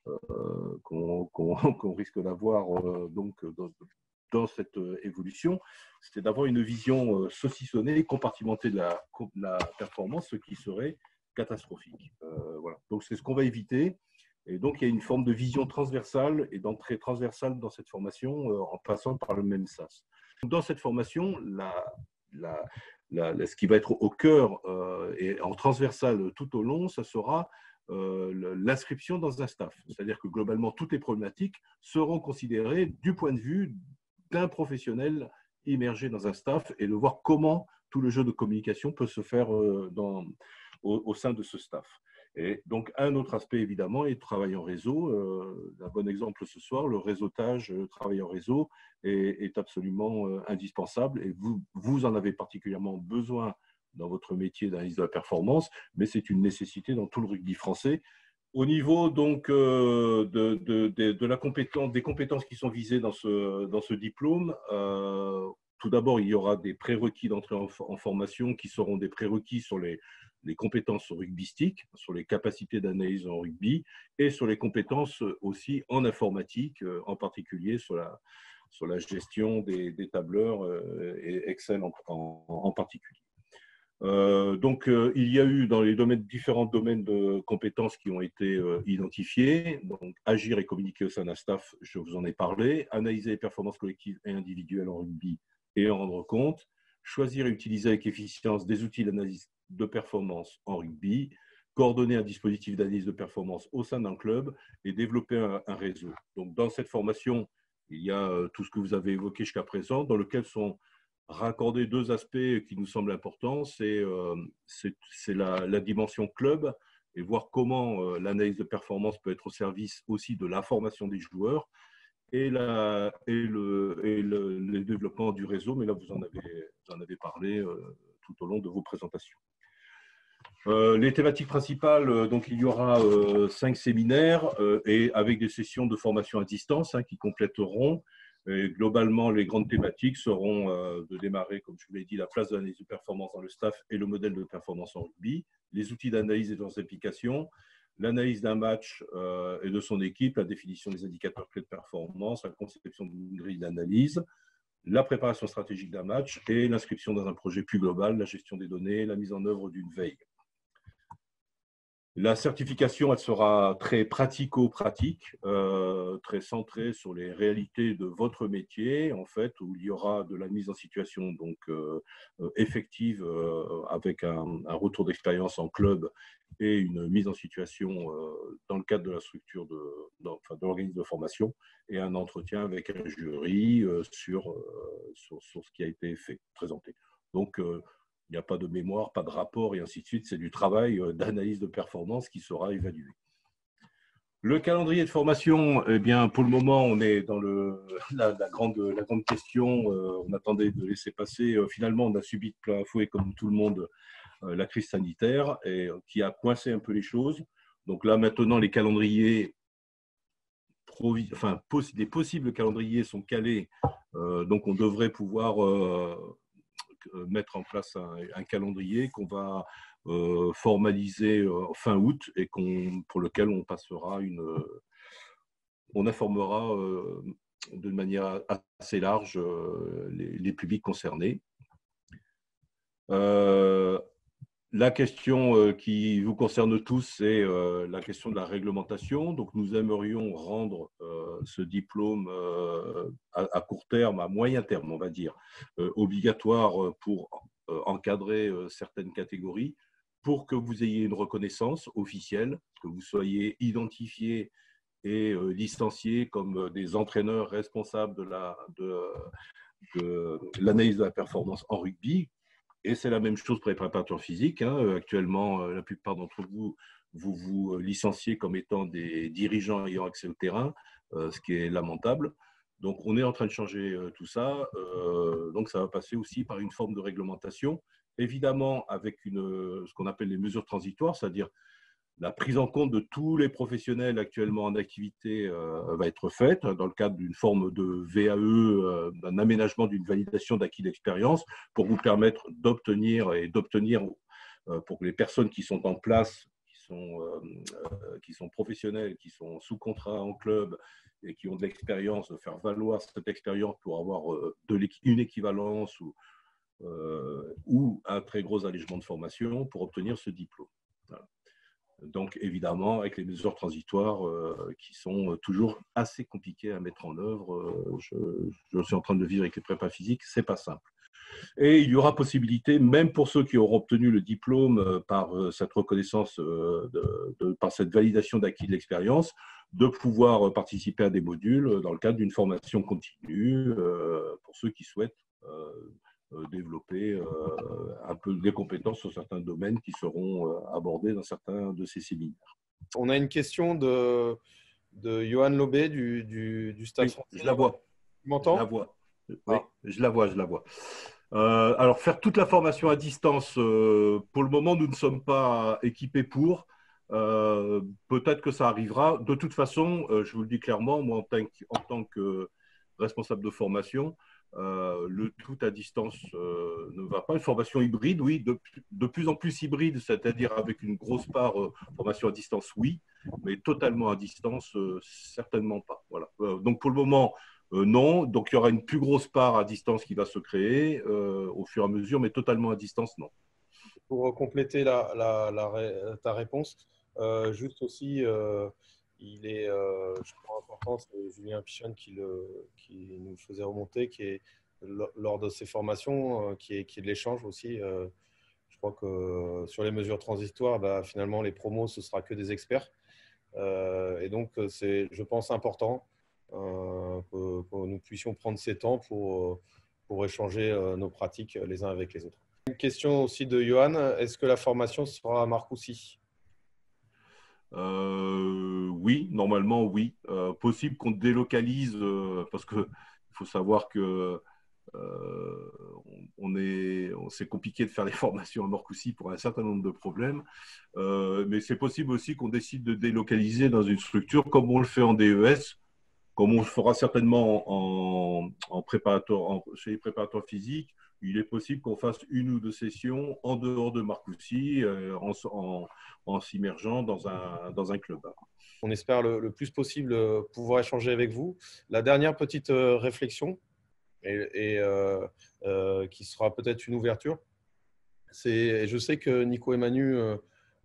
Euh, qu'on qu'on, qu'on risque d'avoir euh, donc dans, dans cette évolution, c'est d'avoir une vision euh, saucissonnée, compartimentée de la, de la performance, ce qui serait catastrophique. Euh, voilà. Donc c'est ce qu'on va éviter. Et donc il y a une forme de vision transversale et d'entrée transversale dans cette formation euh, en passant par le même sas. Dans cette formation, la, la, la, ce qui va être au cœur euh, et en transversal tout au long, ça sera Euh, l'inscription dans un staff. C'est-à-dire que globalement, toutes les problématiques seront considérées du point de vue d'un professionnel immergé dans un staff et de voir comment tout le jeu de communication peut se faire dans, au, au sein de ce staff. Et donc, un autre aspect, évidemment, est le travail en réseau. Euh, un bon exemple ce soir, le réseautage, le travail en réseau est, est absolument euh, indispensable et vous, vous en avez particulièrement besoin dans votre métier d'analyse de la performance, mais c'est une nécessité dans tout le rugby français. Au niveau donc euh, de, de, de, de la compétence, des compétences qui sont visées dans ce, dans ce diplôme, euh, tout d'abord, il y aura des prérequis d'entrée en, en formation qui seront des prérequis sur les, les compétences rugbystiques, sur les capacités d'analyse en rugby et sur les compétences aussi en informatique, en particulier sur la, sur la gestion des, des tableurs et Excel en, en, en particulier. Euh, donc, euh, il y a eu dans les domaines, différents domaines de compétences qui ont été euh, identifiés. Donc, agir et communiquer au sein d'un staff, je vous en ai parlé. Analyser les performances collectives et individuelles en rugby et en rendre compte. Choisir et utiliser avec efficience des outils d'analyse de performance en rugby. Coordonner un dispositif d'analyse de performance au sein d'un club et développer un, un réseau. Donc, dans cette formation, il y a euh, tout ce que vous avez évoqué jusqu'à présent, dans lequel sont raccorder deux aspects qui nous semblent importants, c'est euh, la, la dimension club et voir comment euh, l'analyse de performance peut être au service aussi de la formation des joueurs et, la, et, le, et le, le développement du réseau, mais là vous en avez, vous en avez parlé euh, tout au long de vos présentations. Euh, les thématiques principales, donc il y aura euh, cinq séminaires euh, et avec des sessions de formation à distance hein, qui compléteront. Et globalement, les grandes thématiques seront euh, de démarrer, comme je vous l'ai dit, la place de l'analyse de performance dans le staff et le modèle de performance en rugby, les outils d'analyse et leurs applications, l'analyse d'un match euh, et de son équipe, la définition des indicateurs clés de performance, la conception d'une grille d'analyse, la préparation stratégique d'un match et l'inscription dans un projet plus global, la gestion des données, la mise en œuvre d'une veille. La certification, elle sera très pratico-pratique, euh, très centrée sur les réalités de votre métier, en fait, où il y aura de la mise en situation donc euh, effective euh, avec un, un retour d'expérience en club et une mise en situation euh, dans le cadre de la structure de, dans, enfin, de l'organisme de formation et un entretien avec un jury euh, sur, euh, sur, sur ce qui a été fait, présenté. Donc, euh, il n'y a pas de mémoire, pas de rapport et ainsi de suite. C'est du travail d'analyse de performance qui sera évalué. Le calendrier de formation, eh bien, pour le moment, on est dans le, la, la, grande, la grande question. Euh, on attendait de laisser passer. Euh, finalement, on a subi de plein fouet, comme tout le monde, euh, la crise sanitaire et, euh, qui a coincé un peu les choses. Donc là, maintenant, les calendriers, enfin, poss des possibles calendriers sont calés. Euh, donc, on devrait pouvoir euh, mettre en place un, un calendrier qu'on va euh, formaliser euh, fin août et qu'on, pour lequel on passera une, euh, on informera euh, de manière assez large euh, les, les publics concernés. Euh, La question euh, qui vous concerne tous, c'est euh, la question de la réglementation. Donc, nous aimerions rendre euh, ce diplôme euh, à, à court terme, à moyen terme, on va dire, euh, obligatoire pour euh, encadrer euh, certaines catégories, pour que vous ayez une reconnaissance officielle, que vous soyez identifié et euh, licencié comme des entraîneurs responsables de la, de, de l'analyse de la performance en rugby. Et c'est la même chose pour les préparateurs physiques. Hein. Actuellement, la plupart d'entre vous, vous vous licenciez comme étant des dirigeants ayant accès au terrain, euh, ce qui est lamentable. Donc, on est en train de changer euh, tout ça. Euh, donc, ça va passer aussi par une forme de réglementation, évidemment avec une, ce qu'on appelle les mesures transitoires, c'est-à-dire la prise en compte de tous les professionnels actuellement en activité euh, va être faite dans le cadre d'une forme de V A E, euh, d'un aménagement d'une validation d'acquis d'expérience pour vous permettre d'obtenir et d'obtenir euh, pour que les personnes qui sont en place, qui sont, euh, euh, qui sont professionnelles, qui sont sous contrat en club et qui ont de l'expérience, de faire valoir cette expérience pour avoir euh, de une équivalence ou, euh, ou un très gros allègement de formation pour obtenir ce diplôme. Voilà. Donc, évidemment, avec les mesures transitoires euh, qui sont toujours assez compliquées à mettre en œuvre. Euh, je, je suis en train de le vivre avec les prépas physiques, ce n'est pas simple. Et il y aura possibilité, même pour ceux qui auront obtenu le diplôme euh, par euh, cette reconnaissance, euh, de, de, par cette validation d'acquis de l'expérience, de pouvoir participer à des modules dans le cadre d'une formation continue euh, pour ceux qui souhaitent euh, développer euh, un peu des compétences sur certains domaines qui seront euh, abordés dans certains de ces séminaires. On a une question de, de Johan Lobé du, du, du Stade oui, français. Je la vois. Tu m'entends? Je la vois. Oui, ah. je la vois, je la vois. Euh, alors, faire toute la formation à distance, euh, pour le moment, nous ne sommes pas équipés pour. Euh, peut-être que ça arrivera. De toute façon, euh, je vous le dis clairement, moi, en tant que, en tant que responsable de formation, Euh, le tout à distance euh, ne va pas. Une formation hybride, oui, de, de plus en plus hybride, c'est-à-dire avec une grosse part euh, formation à distance, oui, mais totalement à distance, euh, certainement pas. Voilà. Euh, donc pour le moment, euh, non. Donc il y aura une plus grosse part à distance qui va se créer euh, au fur et à mesure, mais totalement à distance, non. Pour compléter la, la, la, ta réponse, euh, juste aussi, euh, il est, euh, je crois, important, c'est Julien Pichon qui, le, qui nous faisait remonter, qui est lors de ces formations, euh, qui, est, qui est de l'échange aussi. Euh, je crois que euh, sur les mesures transitoires, bah, finalement, les promos, ce sera que des experts. Euh, et donc, c'est, je pense, important euh, que, que nous puissions prendre ces temps pour, pour échanger euh, nos pratiques les uns avec les autres. Une question aussi de Johan. Est-ce que la formation sera à Marcoussis? Euh, oui, normalement, oui. Euh, possible qu'on délocalise, euh, parce qu'il faut savoir que euh, on est, c'est compliqué de faire les formations à Marcoussis pour un certain nombre de problèmes. Euh, mais c'est possible aussi qu'on décide de délocaliser dans une structure comme on le fait en D E S, comme on le fera certainement en, en préparateur, en, chez les préparateurs physiques. Il est possible qu'on fasse une ou deux sessions en dehors de Marcoussis, euh, en, en, en s'immergeant dans un, dans un club. On espère le, le plus possible pouvoir échanger avec vous. La dernière petite euh, réflexion, et, et euh, euh, qui sera peut-être une ouverture, c'est, je sais que Nico et Manu euh,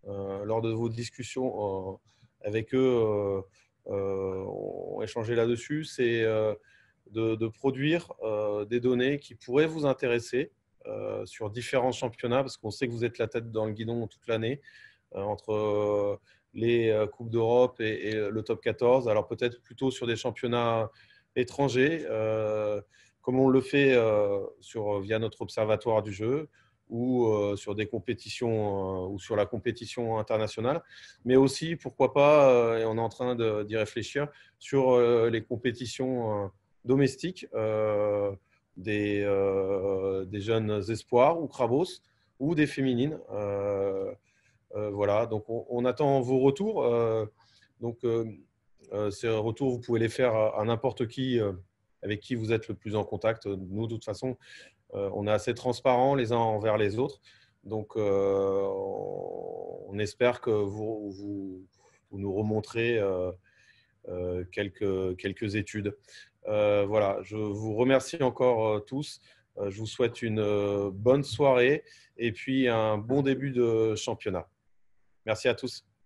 euh, lors de vos discussions euh, avec eux, euh, euh, ont échangé là-dessus, c'est euh, de, de produire euh, des données qui pourraient vous intéresser euh, sur différents championnats, parce qu'on sait que vous êtes la tête dans le guidon toute l'année, euh, entre euh, les euh, Coupes d'Europe et, et le top quatorze. Alors peut-être plutôt sur des championnats étrangers, euh, comme on le fait euh, sur, via notre observatoire du jeu, ou euh, sur des compétitions euh, ou sur la compétition internationale, mais aussi, pourquoi pas, euh, et on est en train de, d'y réfléchir, sur euh, les compétitions euh, domestiques euh, des, euh, des jeunes espoirs ou Krabos ou des féminines. Euh, euh, voilà, donc on, on attend vos retours. Euh, donc euh, euh, ces retours, vous pouvez les faire à, à n'importe qui euh, avec qui vous êtes le plus en contact. Nous, de toute façon, Euh, on est assez transparents les uns envers les autres. Donc, euh, on espère que vous, vous, vous nous remontrez euh, euh, quelques, quelques études. Euh, voilà, je vous remercie encore euh, tous. Euh, je vous souhaite une euh, bonne soirée et puis un bon début de championnat. Merci à tous.